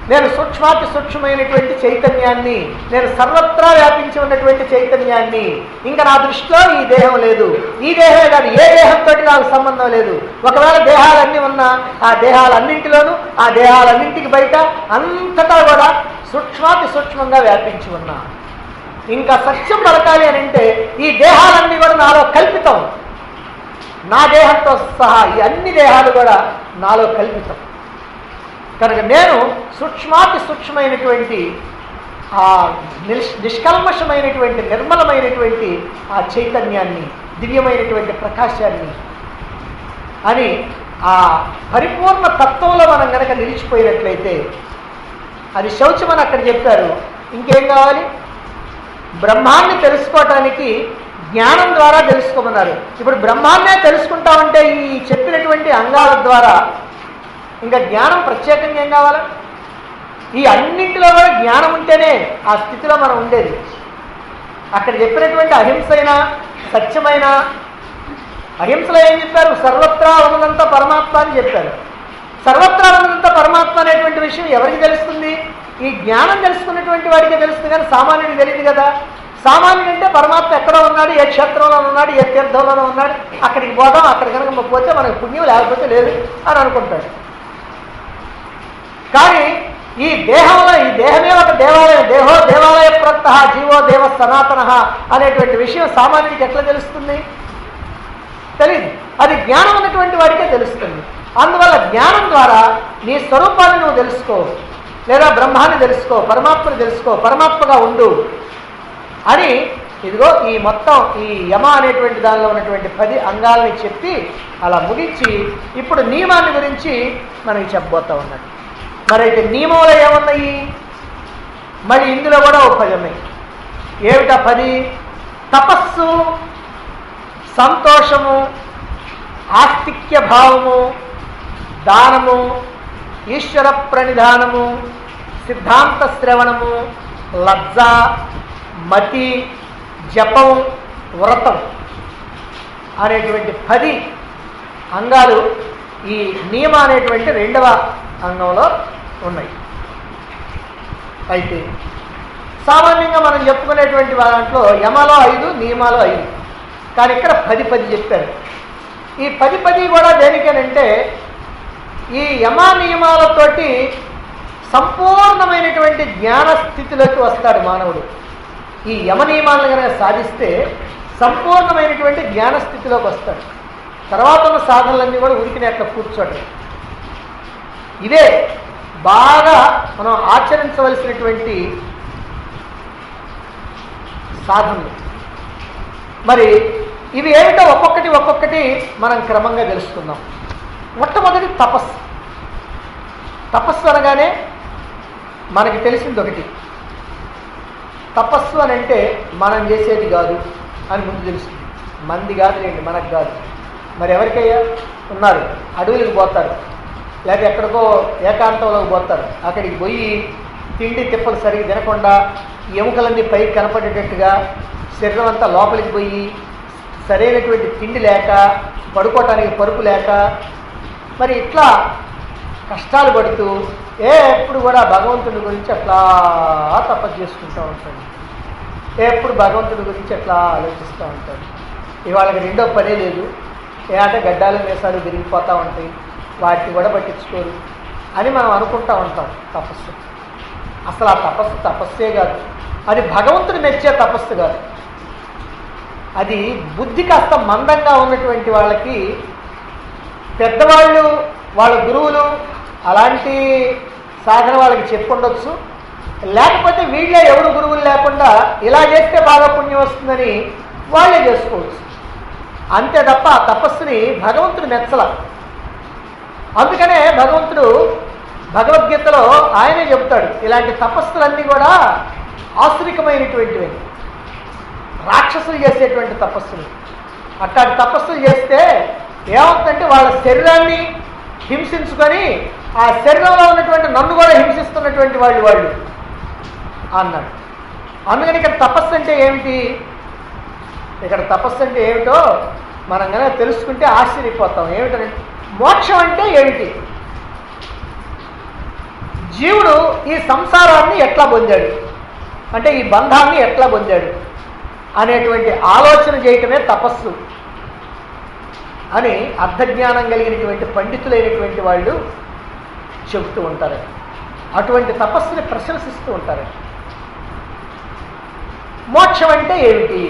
నేను సూక్ష్మాతి సూక్ష్మమైనటువంటి చైతన్యాన్ని, నేను సర్వత్రా వ్యాపించి ఉన్నటువంటి చైతన్యాన్ని. ఇంకా నా దృష్టిలో ఈ దేహం లేదు, ఈ దేహమే కాదు ఏ దేహంతో నాకు సంబంధం లేదు. ఒకవేళ దేహాలన్నీ ఉన్నా ఆ దేహాలన్నింటిలోనూ, ఆ దేహాలన్నింటికి బయట అంతటా కూడా సూక్ష్మాతి సూక్ష్మంగా వ్యాపించి ఉన్నా. ఇంకా సత్యం పలకాలి అని అంటే ఈ దేహాలన్నీ కూడా నాలో కల్పితం, నా దేహంతో సహా ఈ అన్ని దేహాలు కూడా నాలో కల్పితం. కనుక నేను సూక్ష్మాతి సూక్ష్మమైనటువంటి ఆ నిష్ నిష్కల్మషమైనటువంటి నిర్మలమైనటువంటి ఆ చైతన్యాన్ని, దివ్యమైనటువంటి ప్రకాశాన్ని అని ఆ పరిపూర్ణ తత్వంలో మనం కనుక నిలిచిపోయినట్లయితే అది శౌచమని అక్కడ చెప్పారు. ఇంకేం కావాలి? బ్రహ్మాన్ని తెలుసుకోవటానికి జ్ఞానం ద్వారా తెలుసుకోమన్నారు. ఇప్పుడు బ్రహ్మాన్నే తెలుసుకుంటామంటే ఈ చెప్పినటువంటి అంగాల ద్వారా ఇంకా జ్ఞానం ప్రత్యేకంగా ఏం కావాలా? ఈ అన్నింటిలో కూడా జ్ఞానం ఉంటేనే ఆ స్థితిలో మనం ఉండేది. అక్కడ చెప్పినటువంటి అహింసైన సత్యమైన, అహింసలో ఏం చెప్పారు? సర్వత్రా ఉన్నదంతా పరమాత్మ అని చెప్పారు. సర్వత్రా ఉన్నదంతా పరమాత్మ అనేటువంటి విషయం ఎవరికి తెలుస్తుంది? ఈ జ్ఞానం తెలుసుకున్నటువంటి వాడికే తెలుస్తుంది, కానీ సామాన్యుడికి తెలియదు కదా. సామాన్యుడు అంటే పరమాత్మ ఎక్కడో ఉన్నాడు, ఏ క్షేత్రంలో ఉన్నాడు, ఏ తీర్థంలోనో ఉన్నాడు, అక్కడికి పోదాం, అక్కడ కనుక పోతే మనకు పుణ్యం లేకపోతే లేదు అని అనుకుంటాడు. కానీ ఈ దేహంలో, ఈ దేహమే ఒక దేవాలయం, దేహో దేవాలయ ప్రత్త జీవో దేవ సనాతన అనేటువంటి విషయం సామాన్యుడికి ఎట్లా తెలుస్తుంది? తెలియదు. అది జ్ఞానం ఉన్నటువంటి వాడికే తెలుస్తుంది. అందువల్ల జ్ఞానం ద్వారా నీ స్వరూపాన్ని నువ్వు తెలుసుకో, లేదా బ్రహ్మాన్ని తెలుసుకో, పరమాత్మను తెలుసుకో, పరమాత్మగా ఉండు అని ఇదిగో ఈ మొత్తం ఈ యమ అనేటువంటి దానిలో ఉన్నటువంటి పది అంగాలని చెప్పి అలా ముగించి ఇప్పుడు నియమాన్ని గురించి మనకి చెప్పబోతా ఉన్నాడు. మరైతే నియమంలో ఏమున్నాయి? మరి ఇందులో కూడా ఒక పది ఉన్నాయి. ఏమిటా పది? తపస్సు, సంతోషము, ఆస్తిక్య భావము, దానము, ఈశ్వర ప్రణిధానము, సిద్ధాంత శ్రవణము, లజ్జ, మతి, జపం, వ్రతం అనేటువంటి పది అంగాలు ఈ నియమ అనేటువంటి రెండవ అంగంలో ఉన్నాయి. అయితే సామాన్యంగా మనం చెప్పుకునేటువంటి దాంట్లో యమలో ఐదు, నియమాలు ఐదు, కానీ ఇక్కడ పది పది చెప్పారు. ఈ పది పది కూడా దేనికేనంటే ఈ యమ నియమాలతోటి సంపూర్ణమైనటువంటి జ్ఞాన స్థితిలోకి వస్తాడు మానవుడు. ఈ యమ నియమాలను కనుక సాధిస్తే సంపూర్ణమైనటువంటి జ్ఞాన స్థితిలోకి వస్తాడు. తర్వాత ఉన్న సాధనలన్నీ కూడా ఉరికిన అట్లా కూర్చోటం. ఇవే బాగా మనం ఆచరించవలసినటువంటి సాధనలు. మరి ఇవి ఏమిటో ఒక్కొక్కటి ఒక్కొక్కటి మనం క్రమంగా తెలుసుకుందాం. మొట్టమొదటి తపస్సు. తపస్సు అనగానే మనకి తెలిసింది ఒకటి, తపస్సు అని అంటే మనం చేసేది కాదు అని ముందు తెలుస్తుంది. మంది కాదు లేండి, మనకు కాదు. మరి ఎవరికయ్యా ఉన్నారు? అడవులకు పోతారు, లేకపోతే ఎక్కడికో ఏకాంతంలోకి పోతారు. అక్కడికి పోయి తిండి తిప్పలు సరిగ్గా తినకుండా ఎముకలన్నీ పైకి కనపడేటట్టుగా శరీరం అంతా లోపలికి పోయి సరైనటువంటి తిండి లేక, పడుకోవటానికి పరుపు లేక, మరి ఇట్లా కష్టాలు పడుతూ ఏ ఎప్పుడు కూడా భగవంతుడి గురించి అట్లా తపస్సు చేసుకుంటూ ఉంటాడు. ఎప్పుడు భగవంతుడి గురించి అట్లా ఆలోచిస్తూ ఉంటాడు. ఇవాళకి రెండో పనే లేదు, ఏ అంటే గడ్డాలు వేసాలు విరిగిపోతూ ఉంటాయి, వాటిని కూడా పట్టించుకోరు అని మనం అనుకుంటూ ఉంటాం. తపస్సు అసలు ఆ తపస్సు తపస్సే కాదు, అది భగవంతుడు మెచ్చే తపస్సు కాదు. అది బుద్ధి కాస్త మందంగా ఉన్నటువంటి వాళ్ళకి, పెద్దవాళ్ళు వాళ్ళ గురువులు అలాంటి సాధన వాళ్ళకి చెప్పుండొచ్చు. లేకపోతే వీళ్ళే ఎవరు గురువులు లేకుండా ఇలా చేస్తే బాగా పుణ్యం వస్తుందని వాళ్ళే చేసుకోవచ్చు. అంతే తప్ప ఆ తపస్సుని భగవంతుడు మెచ్చల. అందుకనే భగవంతుడు భగవద్గీతలో ఆయనే చెబుతాడు, ఇలాంటి తపస్సులన్నీ కూడా ఆసురికమైనటువంటివి, రాక్షసులు చేసేటువంటి తపస్సులు. అట్లాంటి తపస్సులు చేస్తే ఏమవుతుందంటే వాళ్ళ శరీరాన్ని హింసించుకొని ఆ శరీరంలో ఉన్నటువంటి నన్ను కూడా హింసిస్తున్నటువంటి వాళ్ళు వాళ్ళు అన్నాడు. అందుకని ఇక్కడ తపస్సు అంటే ఏమిటి, ఇక్కడ తపస్సు అంటే ఏమిటో మనం కనుక తెలుసుకుంటే ఆశ్చర్యపోతాం. ఏమిటంటే మోక్షం అంటే ఏమిటి, జీవుడు ఈ సంసారాన్ని ఎట్లా పొందాడు, అంటే ఈ బంధాన్ని ఎట్లా పొందాడు అనేటువంటి ఆలోచన చేయటమే తపస్సు అని అర్థజ్ఞానం కలిగినటువంటి పండితులైనటువంటి వాళ్ళు చెబుతూ ఉంటారు. అటువంటి తపస్సుని ప్రశంసిస్తూ ఉంటారు. మోక్షం అంటే ఏమిటి,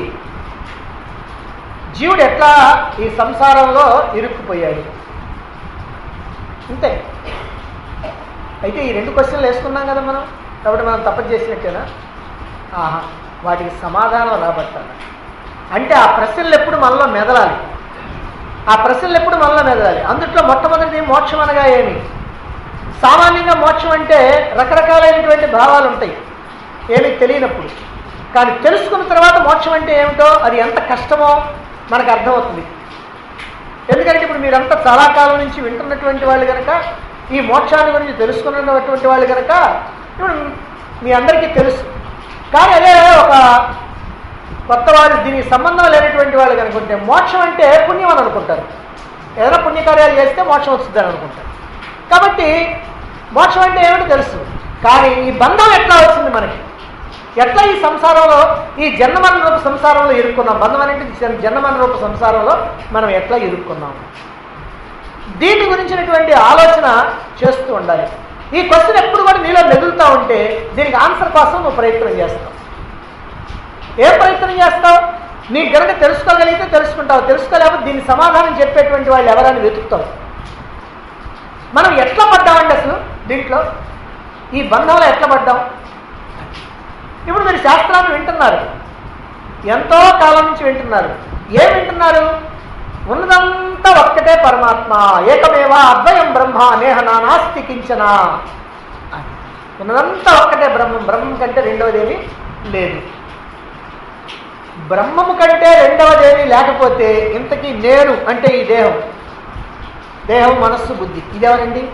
జీవుడు ఎట్లా ఈ సంసారంలో ఇరుక్కుపోయాడు, అంతే. అయితే ఈ రెండు క్వశ్చన్లు వేసుకున్నాం కదా మనం, కాబట్టి మనం తపస్సు చేసినట్టేనా? ఆహా, వాటికి సమాధానం రాబట్టాలి. అంటే ఆ ప్రశ్నలు ఎప్పుడు మనలో మెదలాలి, ఆ ప్రశ్నలు ఎప్పుడు మనలో మెదలాలి. అందుట్లో మొట్టమొదటిది మోక్షం అనగా ఏమి? సామాన్యంగా మోక్షం అంటే రకరకాలైనటువంటి భావాలు ఉంటాయి ఏమీ తెలియనప్పుడు. కానీ తెలుసుకున్న తర్వాత మోక్షం అంటే ఏమిటో, అది ఎంత కష్టమో మనకు అర్థమవుతుంది. ఎందుకంటే ఇప్పుడు మీరంతా చాలా కాలం నుంచి వింటున్నటువంటి వాళ్ళు కనుక, ఈ మోక్షాన్ని గురించి తెలుసుకున్నటువంటి వాళ్ళు కనుక ఇప్పుడు మీ అందరికీ తెలుసు. కానీ అదే ఒక కొత్త వాళ్ళు, దీనికి సంబంధం లేనటువంటి వాళ్ళు కనుకుంటే మోక్షం అంటే పుణ్యం అని అనుకుంటారు. ఏదైనా పుణ్యకార్యాలు చేస్తే మోక్షం వస్తుందని అనుకుంటారు. కాబట్టి మోక్షం అంటే ఏమిటో తెలుసు, కానీ ఈ బంధం ఎట్లా వచ్చింది మనకి, ఎట్లా ఈ సంసారంలో, ఈ జన్మమరణ రూప సంసారంలో ఇరుక్కున్నాం. బంధం అనేది జన్మమరణ రూప సంసారంలో మనం ఎట్లా ఇరుక్కున్నాం, దీని గురించినటువంటి ఆలోచన చేస్తూ ఉండాలి. ఈ క్వశ్చన్ ఎప్పుడు కూడా నీలో మెదులుతూ ఉంటే దీనికి ఆన్సర్ కోసం నువ్వు ప్రయత్నం చేస్తావు. ఏం ప్రయత్నం చేస్తావు? నీకు కనుక తెలుసుకోగలిగితే తెలుసుకుంటావు, తెలుసుకోలేకపోతే దీనికి సమాధానం చెప్పేటువంటి వాళ్ళు ఎవరైనా వెతుకుతావు. మనం ఎట్లా పడ్డామండి అసలు దీంట్లో, ఈ బంధంలో ఎట్లా పడ్డాం? ఇప్పుడు మీరు శాస్త్రాన్ని వింటున్నారు, ఎంతో కాలం నుంచి వింటున్నారు. ఏం వింటున్నారు? ఉన్నదంతా ఒక్కటే పరమాత్మ, ఏకమేవా అద్వయం బ్రహ్మ నేహ నానాస్తి కించన. ఉన్నదంతా ఒక్కటే బ్రహ్మం, బ్రహ్మం కంటే రెండవదేమీ లేదు. బ్రహ్మము కంటే రెండవదేమీ లేకపోతే ఇంతకీ నేను అంటే ఈ దేహం, దేహం మనస్సు బుద్ధి ఇదెవరండి?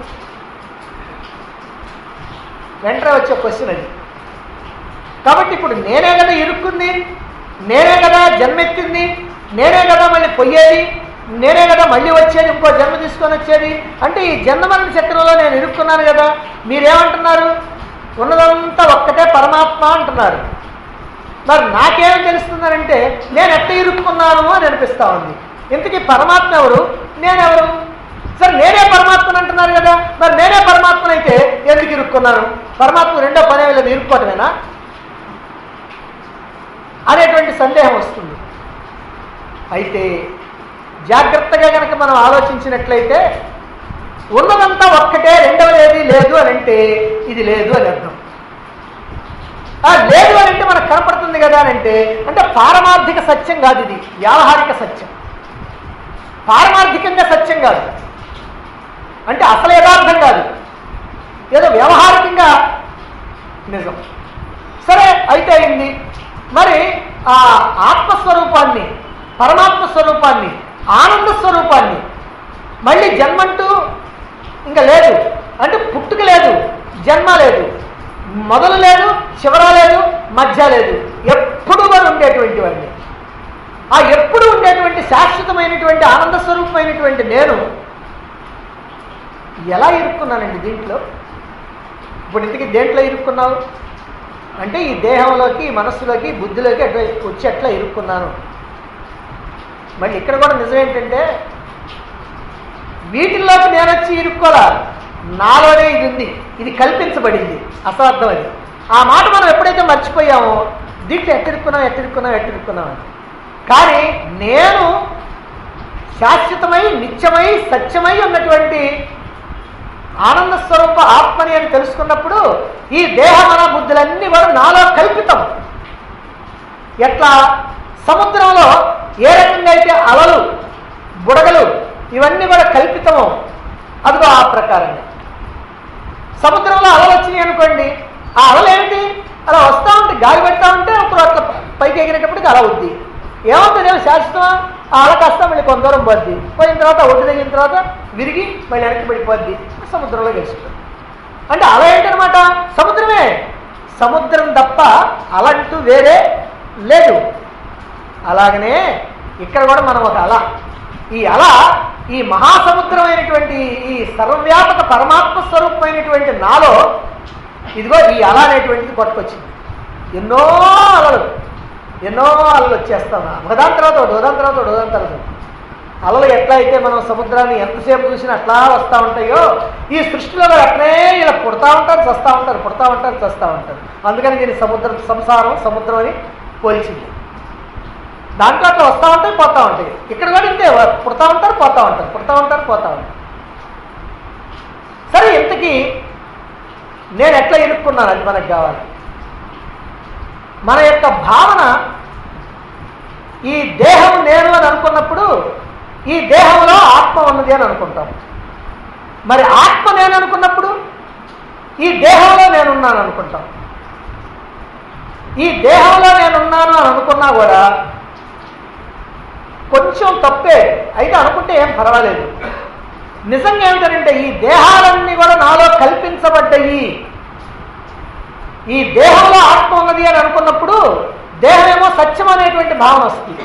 వెంటనే వచ్చే క్వశ్చన్ అది. కాబట్టి ఇప్పుడు నేనే కదా ఇరుక్కుంది, నేనే కదా జన్మెత్తింది, నేనే కదా మళ్ళీ పోయేది, నేనే కదా మళ్ళీ వచ్చేది, ఇంకో జన్మ తీసుకొని వచ్చేది. అంటే ఈ జన్మమరణ చక్రంలో నేను ఇరుక్కున్నాను కదా. మీరేమంటున్నారు? ఉన్నదంతా ఒక్కటే పరమాత్మ అంటున్నారు. మరి నాకేం తెలుస్తుందనంటే నేను ఎట్ట ఇరుక్కున్నాను అని అనిపిస్తూ ఉంది. ఇంతకీ పరమాత్మ ఎవరు, నేనెవరు? సరే నేనే పరమాత్మను అంటున్నారు కదా, మరి నేనే పరమాత్మను అయితే ఎందుకు ఇరుక్కున్నాను? పరమాత్మ రెండో పనే లేదు, ఇరుక్కోవటమేనా అనేటువంటి సందేహం వస్తుంది. అయితే జాగ్రత్తగా కనుక మనం ఆలోచించినట్లయితే ఉన్నదంతా ఒక్కటే, రెండవది లేదు అని అంటే ఇది లేదు అని అర్థం. లేదు అని అంటే మనకు కనపడుతుంది కదా అని అంటే అంటే పారమార్థిక సత్యం కాదు, ఇది వ్యావహారిక సత్యం. పారమార్థికంగా సత్యం కాదు, అంటే అసలు యథార్థం కాదు, ఏదో వ్యవహారికంగా నిజం. సరే అయితే అయింది. మరి ఆ ఆత్మస్వరూపాన్ని, పరమాత్మ స్వరూపాన్ని, ఆనంద స్వరూపాన్ని మళ్ళీ జన్మంటూ ఇంకా లేదు అంటే పుట్టుక లేదు, జన్మ లేదు, మొదలు లేదు, చివర లేదు, మధ్య లేదు, ఎప్పుడు కూడా ఉండేటువంటి వాడిని, ఆ ఎప్పుడు ఉండేటువంటి శాశ్వతమైనటువంటి ఆనంద స్వరూపమైనటువంటి నేను ఎలా ఇరుక్కున్నానండి దీంట్లో? ఇప్పుడు ఇంతకీ దేంట్లో ఇరుక్కున్నావు అంటే ఈ దేహంలోకి, మనస్సులోకి, బుద్ధిలోకి అట్లా వచ్చి ఎట్లా ఇరుక్కున్నాను. మళ్ళీ ఇక్కడ కూడా నిజం ఏంటంటే వీటిల్లోకి నేను వచ్చి ఇరుక్కోలా, నాలోనే ఇది ఉంది, ఇది కల్పించబడింది, అసార్థం అది. ఆ మాట మనం ఎప్పుడైతే మర్చిపోయామో దీంట్లో ఎట్టిరుక్కున్నాం ఎట్టిరుక్కున్నాం ఎట్టిరుక్కున్నాం అని. కానీ నేను శాశ్వతమై, నిత్యమై, సత్యమై ఉన్నటువంటి ఆనంద స్వరూప ఆత్మని అని తెలుసుకున్నప్పుడు ఈ దేహ మన బుద్ధులన్నీ కూడా నాలో కల్పితం. ఎట్లా? సముద్రంలో ఏ రకంగా అయితే అలలు, బుడగలు ఇవన్నీ కూడా కల్పితమో అదిగో ఆ ప్రకారంగా సముద్రంలో అలలు వచ్చినాయి అనుకోండి, ఆ అలలు ఏమిటి? అలా వస్తూ ఉంటే, గాలి పెడతా ఉంటే అప్పుడు అట్లా పైకి ఎగిరేటప్పటికి అలా అవుద్ది. ఏమవుతుంది? ఏమో శాశ్వతమా? ఆ అల కాస్త మళ్ళీ కొంత దూరం పోద్ది, పోయిన తర్వాత ఒడ్డు తగిన తర్వాత విరిగి మళ్ళీ వెనక్కి పడిపోద్ది, సముద్రంలో గెలుస్తుంది. అంటే అల ఏంటనమాట? సముద్రమే. సముద్రం తప్ప అలంటూ వేరే లేదు. అలాగనే ఇక్కడ కూడా మనం ఒక అల, ఈ అల ఈ మహాసముద్రమైనటువంటి ఈ సర్వవ్యాపక పరమాత్మ స్వరూపమైనటువంటి నాలో ఇదిగో ఈ అల అనేటువంటిది కొట్టుకొచ్చింది. ఎన్నో అలలు ఎన్నో అలలు వచ్చేస్తాం, ఒకదాని తర్వాత ఒకటి, ఒకదాని తర్వాత ఒకటి, ఒకదాని తర్వాత అలలు ఎట్లా అయితే మనం సముద్రాన్ని ఎంతసేపు చూసినా అట్లా వస్తూ ఉంటాయో, ఈ సృష్టిలో కూడా అట్లే ఇలా పుడతా ఉంటారు, చస్తూ ఉంటారు, పుడతా ఉంటారు, చస్తూ ఉంటారు. అందుకని దీన్ని సముద్ర సంసారం సముద్రం అని పోల్చింది. దాంట్లో అట్లా వస్తూ ఉంటాయి, పోతూ ఉంటాయి. ఇక్కడ కూడా ఇంతే, పుడతా ఉంటారు, పోతూ ఉంటారు, పుడతా ఉంటారు, పోతూ ఉంటారు. సరే, ఇంతకీ నేను ఎట్లా ఇరుక్కున్నాను అది మనకు కావాలి. మన యొక్క భావన ఈ దేహం నేను అని అనుకున్నప్పుడు ఈ దేహంలో ఆత్మ ఉన్నది అని అనుకుంటాం. మరి ఆత్మ నేను అనుకున్నప్పుడు ఈ దేహంలో నేనున్నాను అనుకుంటాం. ఈ దేహంలో నేనున్నాను అని అనుకున్నా కూడా కొంచెం తప్పే అయితే, అనుకుంటే ఏం పర్వాలేదు. నిజంగా ఏమిటంటే ఈ దేహాలన్నీ కూడా నాలో కల్పించబడ్డాయి. ఈ దేహంలో ఆత్మ ఉన్నది అని అనుకున్నప్పుడు దేహమేమో సత్యం అనేటువంటి భావన వస్తుంది.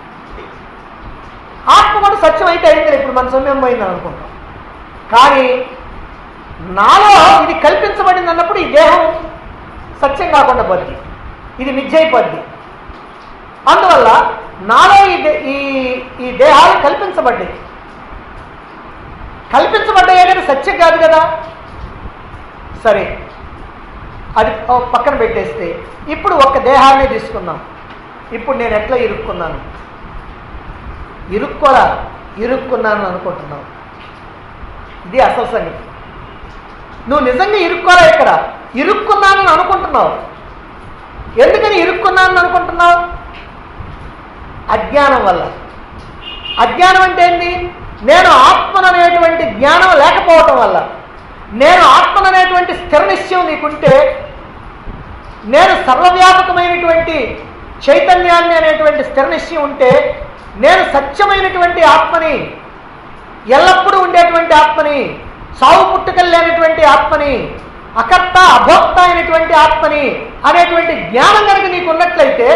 ఆత్మ కూడా సత్యం అయితే అయింది, ఇప్పుడు మన సమయం పోయిందని అనుకుంటాం. కానీ నాలో ఇది కల్పించబడింది అన్నప్పుడు ఈ దేహం సత్యం కాకుండా పోద్ది, ఇది మిథ్య అయిపోద్ది. అందువల్ల నాలో ఈ ఈ దేహాలు కల్పించబడ్డాయి. కల్పించబడ్డాయే కానీ సత్యం కాదు కదా. సరే, అది పక్కన పెట్టేస్తే ఇప్పుడు ఒక దేహాన్ని తీసుకుందాం. ఇప్పుడు నేను ఎట్లా ఇరుక్కున్నాను? ఇరుక్కోరా ఇరుక్కున్నాను అనుకుంటున్నావు. ఇది అసలు సంగతి. నువ్వు నిజంగా ఇరుక్కోరా, ఇక్కడ ఇరుక్కున్నానని అనుకుంటున్నావు. ఎందుకని ఇరుక్కున్నానని అనుకుంటున్నావు? అజ్ఞానం వల్ల. అజ్ఞానం అంటే ఏంటి? నేను ఆత్మననేటువంటి జ్ఞానం లేకపోవటం వల్ల. నేను ఆత్మననేటువంటి స్థిర నిశ్చయం నీకుంటే, నేను సర్వవ్యాపకమైనటువంటి చైతన్యాన్ని అనేటువంటి స్థిర నిశ్చయం ఉంటే, నేను సత్యమైనటువంటి ఆత్మని, ఎల్లప్పుడూ ఉండేటువంటి ఆత్మని, సావు పుట్టుకలు లేనటువంటి ఆత్మని, అకర్త అభోక్త అయినటువంటి ఆత్మని అనేటువంటి జ్ఞానం కనుక నీకు ఉన్నట్లయితే,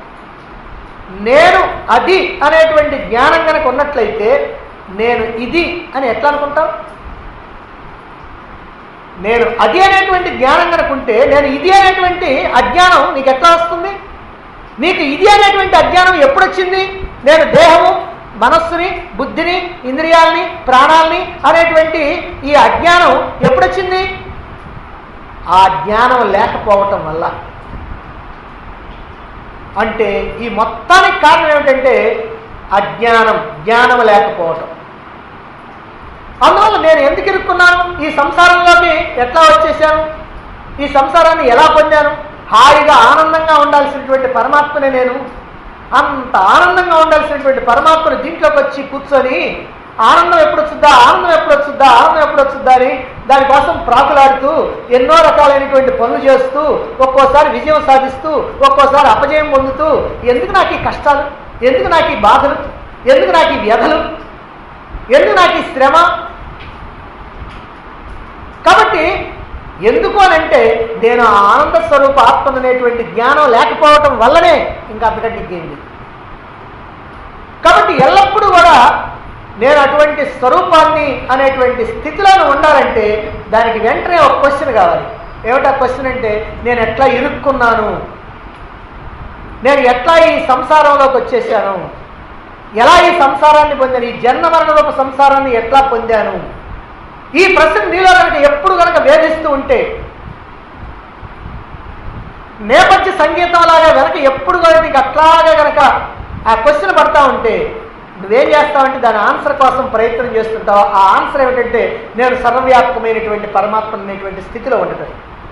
నేను అది అనేటువంటి జ్ఞానం కనుక ఉన్నట్లయితే నేను ఇది అని ఎట్లా అనుకుంటావు? నేను అది అనేటువంటి జ్ఞానం కనుక ఉంటే నేను ఇది అనేటువంటి అజ్ఞానం నీకు ఎట్లా వస్తుంది? నీకు ఇది అనేటువంటి అజ్ఞానం ఎప్పుడు వచ్చింది? నేను దేహము, మనస్సుని, బుద్ధిని, ఇంద్రియాలని, ప్రాణాలని అనేటువంటి ఈ అజ్ఞానం ఎప్పుడొచ్చింది? ఆ జ్ఞానం లేకపోవటం వల్ల. అంటే ఈ మొత్తానికి కారణం ఏమిటంటే అజ్ఞానం, జ్ఞానం లేకపోవటం. అందువల్ల నేను ఎందుకు ఇరుక్కున్నాను? ఈ సంసారంలోకి ఎట్లా వచ్చేసాను? ఈ సంసారాన్ని ఎలా పొందాను? హాయిగా ఆనందంగా ఉండాల్సినటువంటి పరమాత్మనే నేను. అంత ఆనందంగా ఉండాల్సినటువంటి పరమాత్మను దీంట్లోకి వచ్చి కూర్చొని ఆనందం ఎప్పుడు వచ్చుద్దా, ఆనందం ఎప్పుడు వచ్చుద్దా, ఆనందం ఎప్పుడు వచ్చుద్దా అని దానికోసం ప్రాకులాడుతూ ఎన్నో రకాలైనటువంటి పనులు చేస్తూ ఒక్కోసారి విజయం సాధిస్తూ ఒక్కోసారి అపజయం పొందుతూ, ఎందుకు నాకు ఈ కష్టాలు, ఎందుకు నాకు ఈ బాధలు, ఎందుకు నాకు ఈ వ్యధలు, ఎందుకు నాకు ఈ శ్రమ? కాబట్టి ఎందుకు అనంటే నేను ఆనంద స్వరూప ఆత్మనేటువంటి జ్ఞానం లేకపోవటం వల్లనే, ఇంకా అంతకంటే ఇంకేంది. కాబట్టి ఎల్లప్పుడూ కూడా నేను అటువంటి స్వరూపాన్ని అనేటువంటి స్థితిలో ఉండాలంటే దానికి వెంటనే ఒక క్వశ్చన్ కావాలి. ఏమిటా క్వశ్చన్ అంటే, నేను ఎట్లా ఇరుక్కున్నాను, నేను ఎట్లా ఈ సంసారంలోకి వచ్చేసాను, ఎలా ఈ సంసారాన్ని పొందాను, ఈ జన్మ మరణలోపు సంసారాన్ని ఎట్లా పొందాను? ఈ ప్రశ్న నీలో కనుక ఎప్పుడు కనుక వేధిస్తూ ఉంటే, నేపథ్య సంగీతం లాగా వెనక ఎప్పుడు కనుక నీకు అట్లాగే కనుక ఆ క్వశ్చన్ పడతా ఉంటే నువ్వేం చేస్తావంటే దాని ఆన్సర్ కోసం ప్రయత్నం చేస్తుంటావు. ఆ ఆన్సర్ ఏమిటంటే నేను సర్వవ్యాపకమైనటువంటి పరమాత్మ అనేటువంటి స్థితిలో ఉండటం.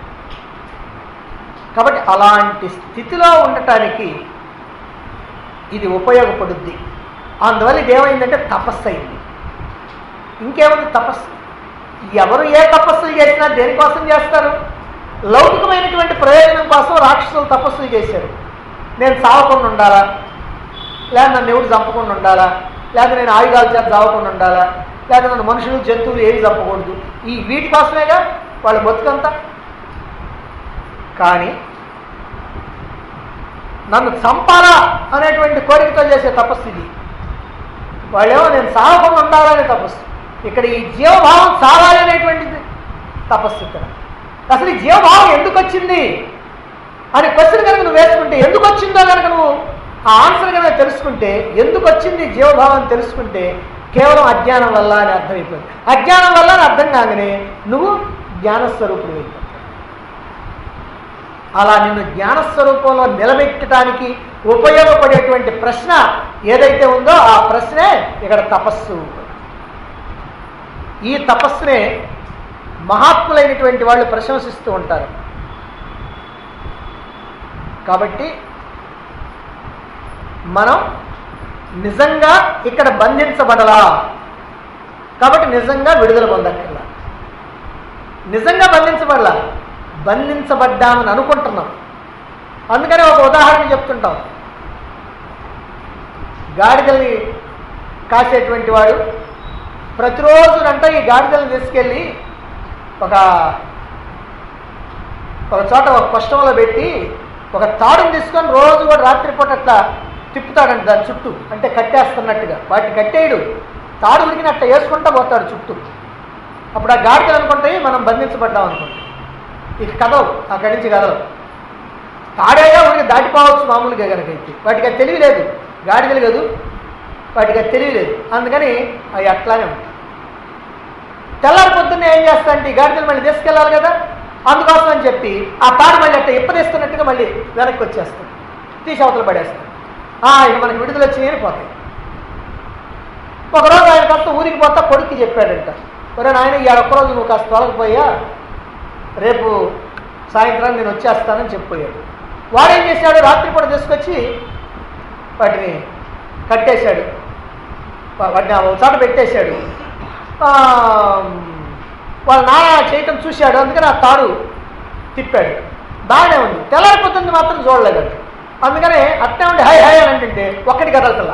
కాబట్టి అలాంటి స్థితిలో ఉండటానికి ఇది ఉపయోగపడుద్ది. అందువల్ల ఇది ఏమైందంటే తపస్సు అయింది. ఇంకేముంది తపస్సు? ఎవరు ఏ తపస్సులు చేసినా దేనికోసం చేస్తారు? లౌకికమైనటువంటి ప్రయోజనం కోసం రాక్షసులు తపస్సులు చేశారు. నేను సావకుండా ఉండాలా, లేదా నన్ను ఎవరు చంపకుండా ఉండాలా, లేదా నేను ఆయుధాలు చేత చావకుండా ఉండాలా, లేదా నన్ను మనుషులు జంతువులు ఏవి చంపకూడదు, ఈ వీటి కోసమేగా వాళ్ళ బతుకంతా. కానీ నన్ను చంపాలా అనేటువంటి కోరికతో చేసే తపస్సు ఇది. వాళ్ళేమో నేను సావకుండా ఉండాలనే తపస్సు. ఇక్కడ ఈ జీవభావం చావాలి అనేటువంటిది తపస్సు. ఇక్కడ అసలు ఈ జీవభావం ఎందుకు వచ్చింది అని క్వశ్చన్ కనుక నువ్వు వేసుకుంటే, ఎందుకు వచ్చిందో కనుక నువ్వు ఆ ఆన్సర్ కనుక తెలుసుకుంటే, ఎందుకు వచ్చింది జీవభావం తెలుసుకుంటే కేవలం అజ్ఞానం వల్ల అని అర్థమైపోయింది. అజ్ఞానం వల్ల అని అర్థం కాగానే నువ్వు జ్ఞానస్వరూపుడు అయిపోతావు. అలా నిన్ను జ్ఞానస్వరూపంలో నిలబెట్టడానికి ఉపయోగపడేటువంటి ప్రశ్న ఏదైతే ఉందో ఆ ప్రశ్నే ఇక్కడ తపస్సు. ఈ తపస్సునే మహాత్ములైనటువంటి వాళ్ళు ప్రశంసిస్తూ ఉంటారు. కాబట్టి మనం నిజంగా ఇక్కడ బంధించబడలా, కాబట్టి నిజంగా విడుదల పొందక్కర్లా. నిజంగా బంధించబడలా, బంధించబడ్డామని అనుకుంటున్నాం. అందుకనే ఒక ఉదాహరణ చెప్తుంటాం. గాడిదల్ని కాసేటువంటి వాడు ప్రతిరోజునంట ఈ గాడిదల్ని తీసుకెళ్ళి ఒక ఒక చోట ఒక కష్టంలో పెట్టి ఒక తాడుని తీసుకొని రోజు కూడా రాత్రిపూట అట్లా తిప్పుతాడంట దాని చుట్టూ, అంటే కట్టేస్తున్నట్టుగా. వాటిని కట్టేయడు, తాడు ఉరికిన అట్లా వేసుకుంటా పోతాడు చుట్టూ. అప్పుడు ఆ గాడిదలు అనుకుంటాయి మనం బంధించబడ్డాం అనుకుంటాం. ఇక కదవు, అక్కడి నుంచి కదలవు. తాడేగా ఉరికి దాటిపోవచ్చు మామూలుగా కనుకైతే. వాటికి అది తెలియలేదు, గాడిదలు కాదు, వాటికి అది తెలియలేదు. అందుకని అవి అట్లానే ఉంటాయి. తెల్లారి పొద్దున్నే ఏం చేస్తా అంటే ఈ గాడిదలు మళ్ళీ తీసుకెళ్ళాలి కదా, అందుకోసం అని చెప్పి ఆ తాడు మళ్ళీ అట్లా ఇప్పదీస్తున్నట్టుగా మళ్ళీ వెనక్కి వచ్చేస్తాం, తీసి అవతల పడేస్తాం. ఇక మనకి విడుదల వచ్చినాయని పోతాయి. ఒకరోజు ఆయన కాస్త ఊరికి పోతా కొడుక్కి చెప్పాడంట, ఒరే నాయన ఈ ఒక్కరోజు నువ్వు కాస్త తొలగిపోయా, రేపు సాయంత్రాన్ని నేను వచ్చేస్తానని చెప్పిపోయాడు. వాడేం చేశాడు, రాత్రిపూట తీసుకొచ్చి వాటిని కట్టేశాడు, వాటిని ఒక చోట పెట్టేశాడు. వాళ్ళ నాన్న చేయటం చూశాడు, అందుకని ఆ తాడు తిప్పాడు. బాగానే ఉంది. తెల్లారిపోతుంది మాత్రం చూడలేదంట. అందుకనే అట్నే ఉండి హై హై అని అంటుంటే ఒక్కటి కదలటల్లా.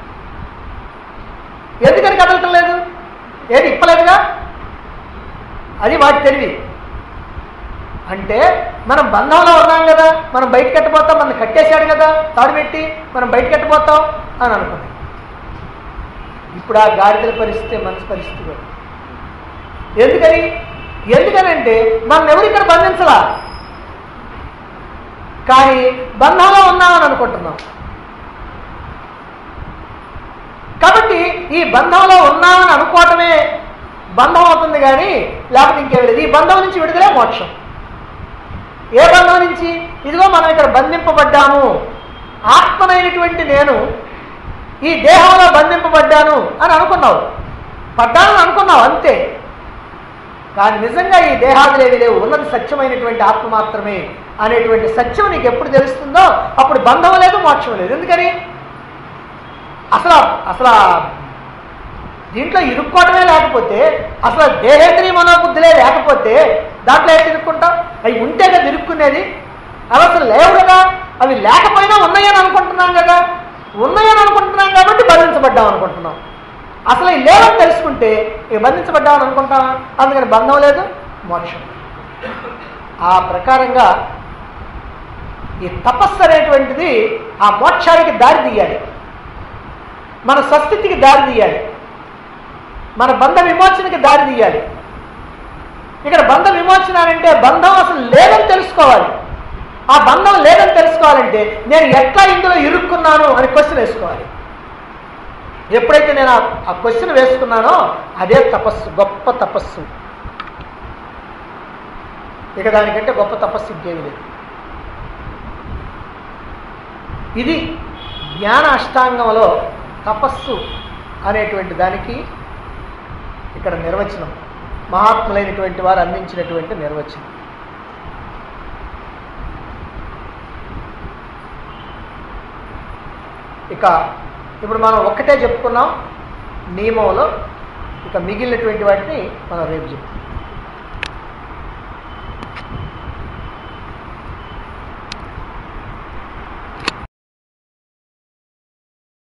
ఎందుకని కదలటం లేదు? ఏది ఇప్పలేదుగా, అది వాటి తెలివి. అంటే మనం బంధంలో ఉన్నాం కదా, మనం బయటకు కట్టిపోతాం, మనం కట్టేశాడు కదా తాడు పెట్టి, మనం బయటకు కట్టిపోతాం అని అనుకున్నాం. ఇప్పుడు ఆ గాడిదల పరిస్థితి మనసు పరిస్థితి కూడా. ఎందుకని ఎందుకనంటే మనం ఎవరు ఇక్కడ బంధించలా, కానీ బంధంలో ఉన్నామని అనుకుంటున్నాం. కాబట్టి ఈ బంధంలో ఉన్నామని అనుకోవటమే బంధం అవుతుంది, కానీ లేకపోతే ఇంకేం లేదు. ఈ బంధం నుంచి విడుదలే మోక్షం. ఏ బంధం నుంచి? ఇదిగో మనం ఇక్కడ బంధింపబడ్డాము, ఆత్మనైనటువంటి నేను ఈ దేహంలో బంధింపబడ్డాను అని అనుకున్నావు, పడ్డానని అనుకున్నావు అంతే. కానీ నిజంగా ఈ దేహాదులేవి లేవు, ఉన్నది సత్యమైనటువంటి ఆత్మ మాత్రమే అనేటువంటి సత్యం నీకు ఎప్పుడు తెలుస్తుందో అప్పుడు బంధం లేదు, మోక్షం లేదు. ఎందుకని? అసలు అసలు దీంట్లో ఇరుక్కోవటమే లేకపోతే, అసలు దేహేంద్రియ మనోబుద్ధులే లేకపోతే దాంట్లో ఏం ఇరుక్కుంటాం? అవి ఉంటే కదా ఇరుక్కునేది. అవి అసలు లేవు కదా, అవి లేకపోయినా ఉన్నాయని అనుకుంటున్నాం కదా, ఉన్నాయని అనుకుంటున్నాం కాబట్టి బంధించబడ్డాం అనుకుంటున్నాం. అసలు ఈ లేవని తెలుసుకుంటే ఇక బంధించబడ్డామని అనుకుంటాం. అందుకని బంధం లేదు, మోక్షం. ఆ ప్రకారంగా ఈ తపస్సు అనేటువంటిది ఆ మోక్షానికి దారి తీయాలి, మన స్వస్థితికి దారి తీయాలి, మన బంధ విమోచనకి దారి తీయాలి. ఇక్కడ బంధ విమోచన అంటే బంధం అసలు లేదని తెలుసుకోవాలి. ఆ బంధం లేదని తెలుసుకోవాలంటే నేను ఎట్లా ఇందులో ఇరుక్కున్నాను అని క్వశ్చన్ వేసుకోవాలి. ఎప్పుడైతే నేను ఆ క్వశ్చన్ వేసుకున్నానో అదే తపస్సు, గొప్ప తపస్సు. ఇక దానికంటే గొప్ప తపస్సు ఇంకేమీ లేదు. ఇది జ్ఞాన అష్టాంగంలో తపస్సు అనేటువంటి దానికి ఇక్కడ నిర్వచనం, మహాత్ములైనటువంటి వారు అందించినటువంటి నిర్వచనం. ఇక ఇప్పుడు మనం ఒక్కటే చెప్పుకున్నాం నియమంలో, ఇక మిగిలినటువంటి వాటిని మనం రేపు చెప్పుకుందాం.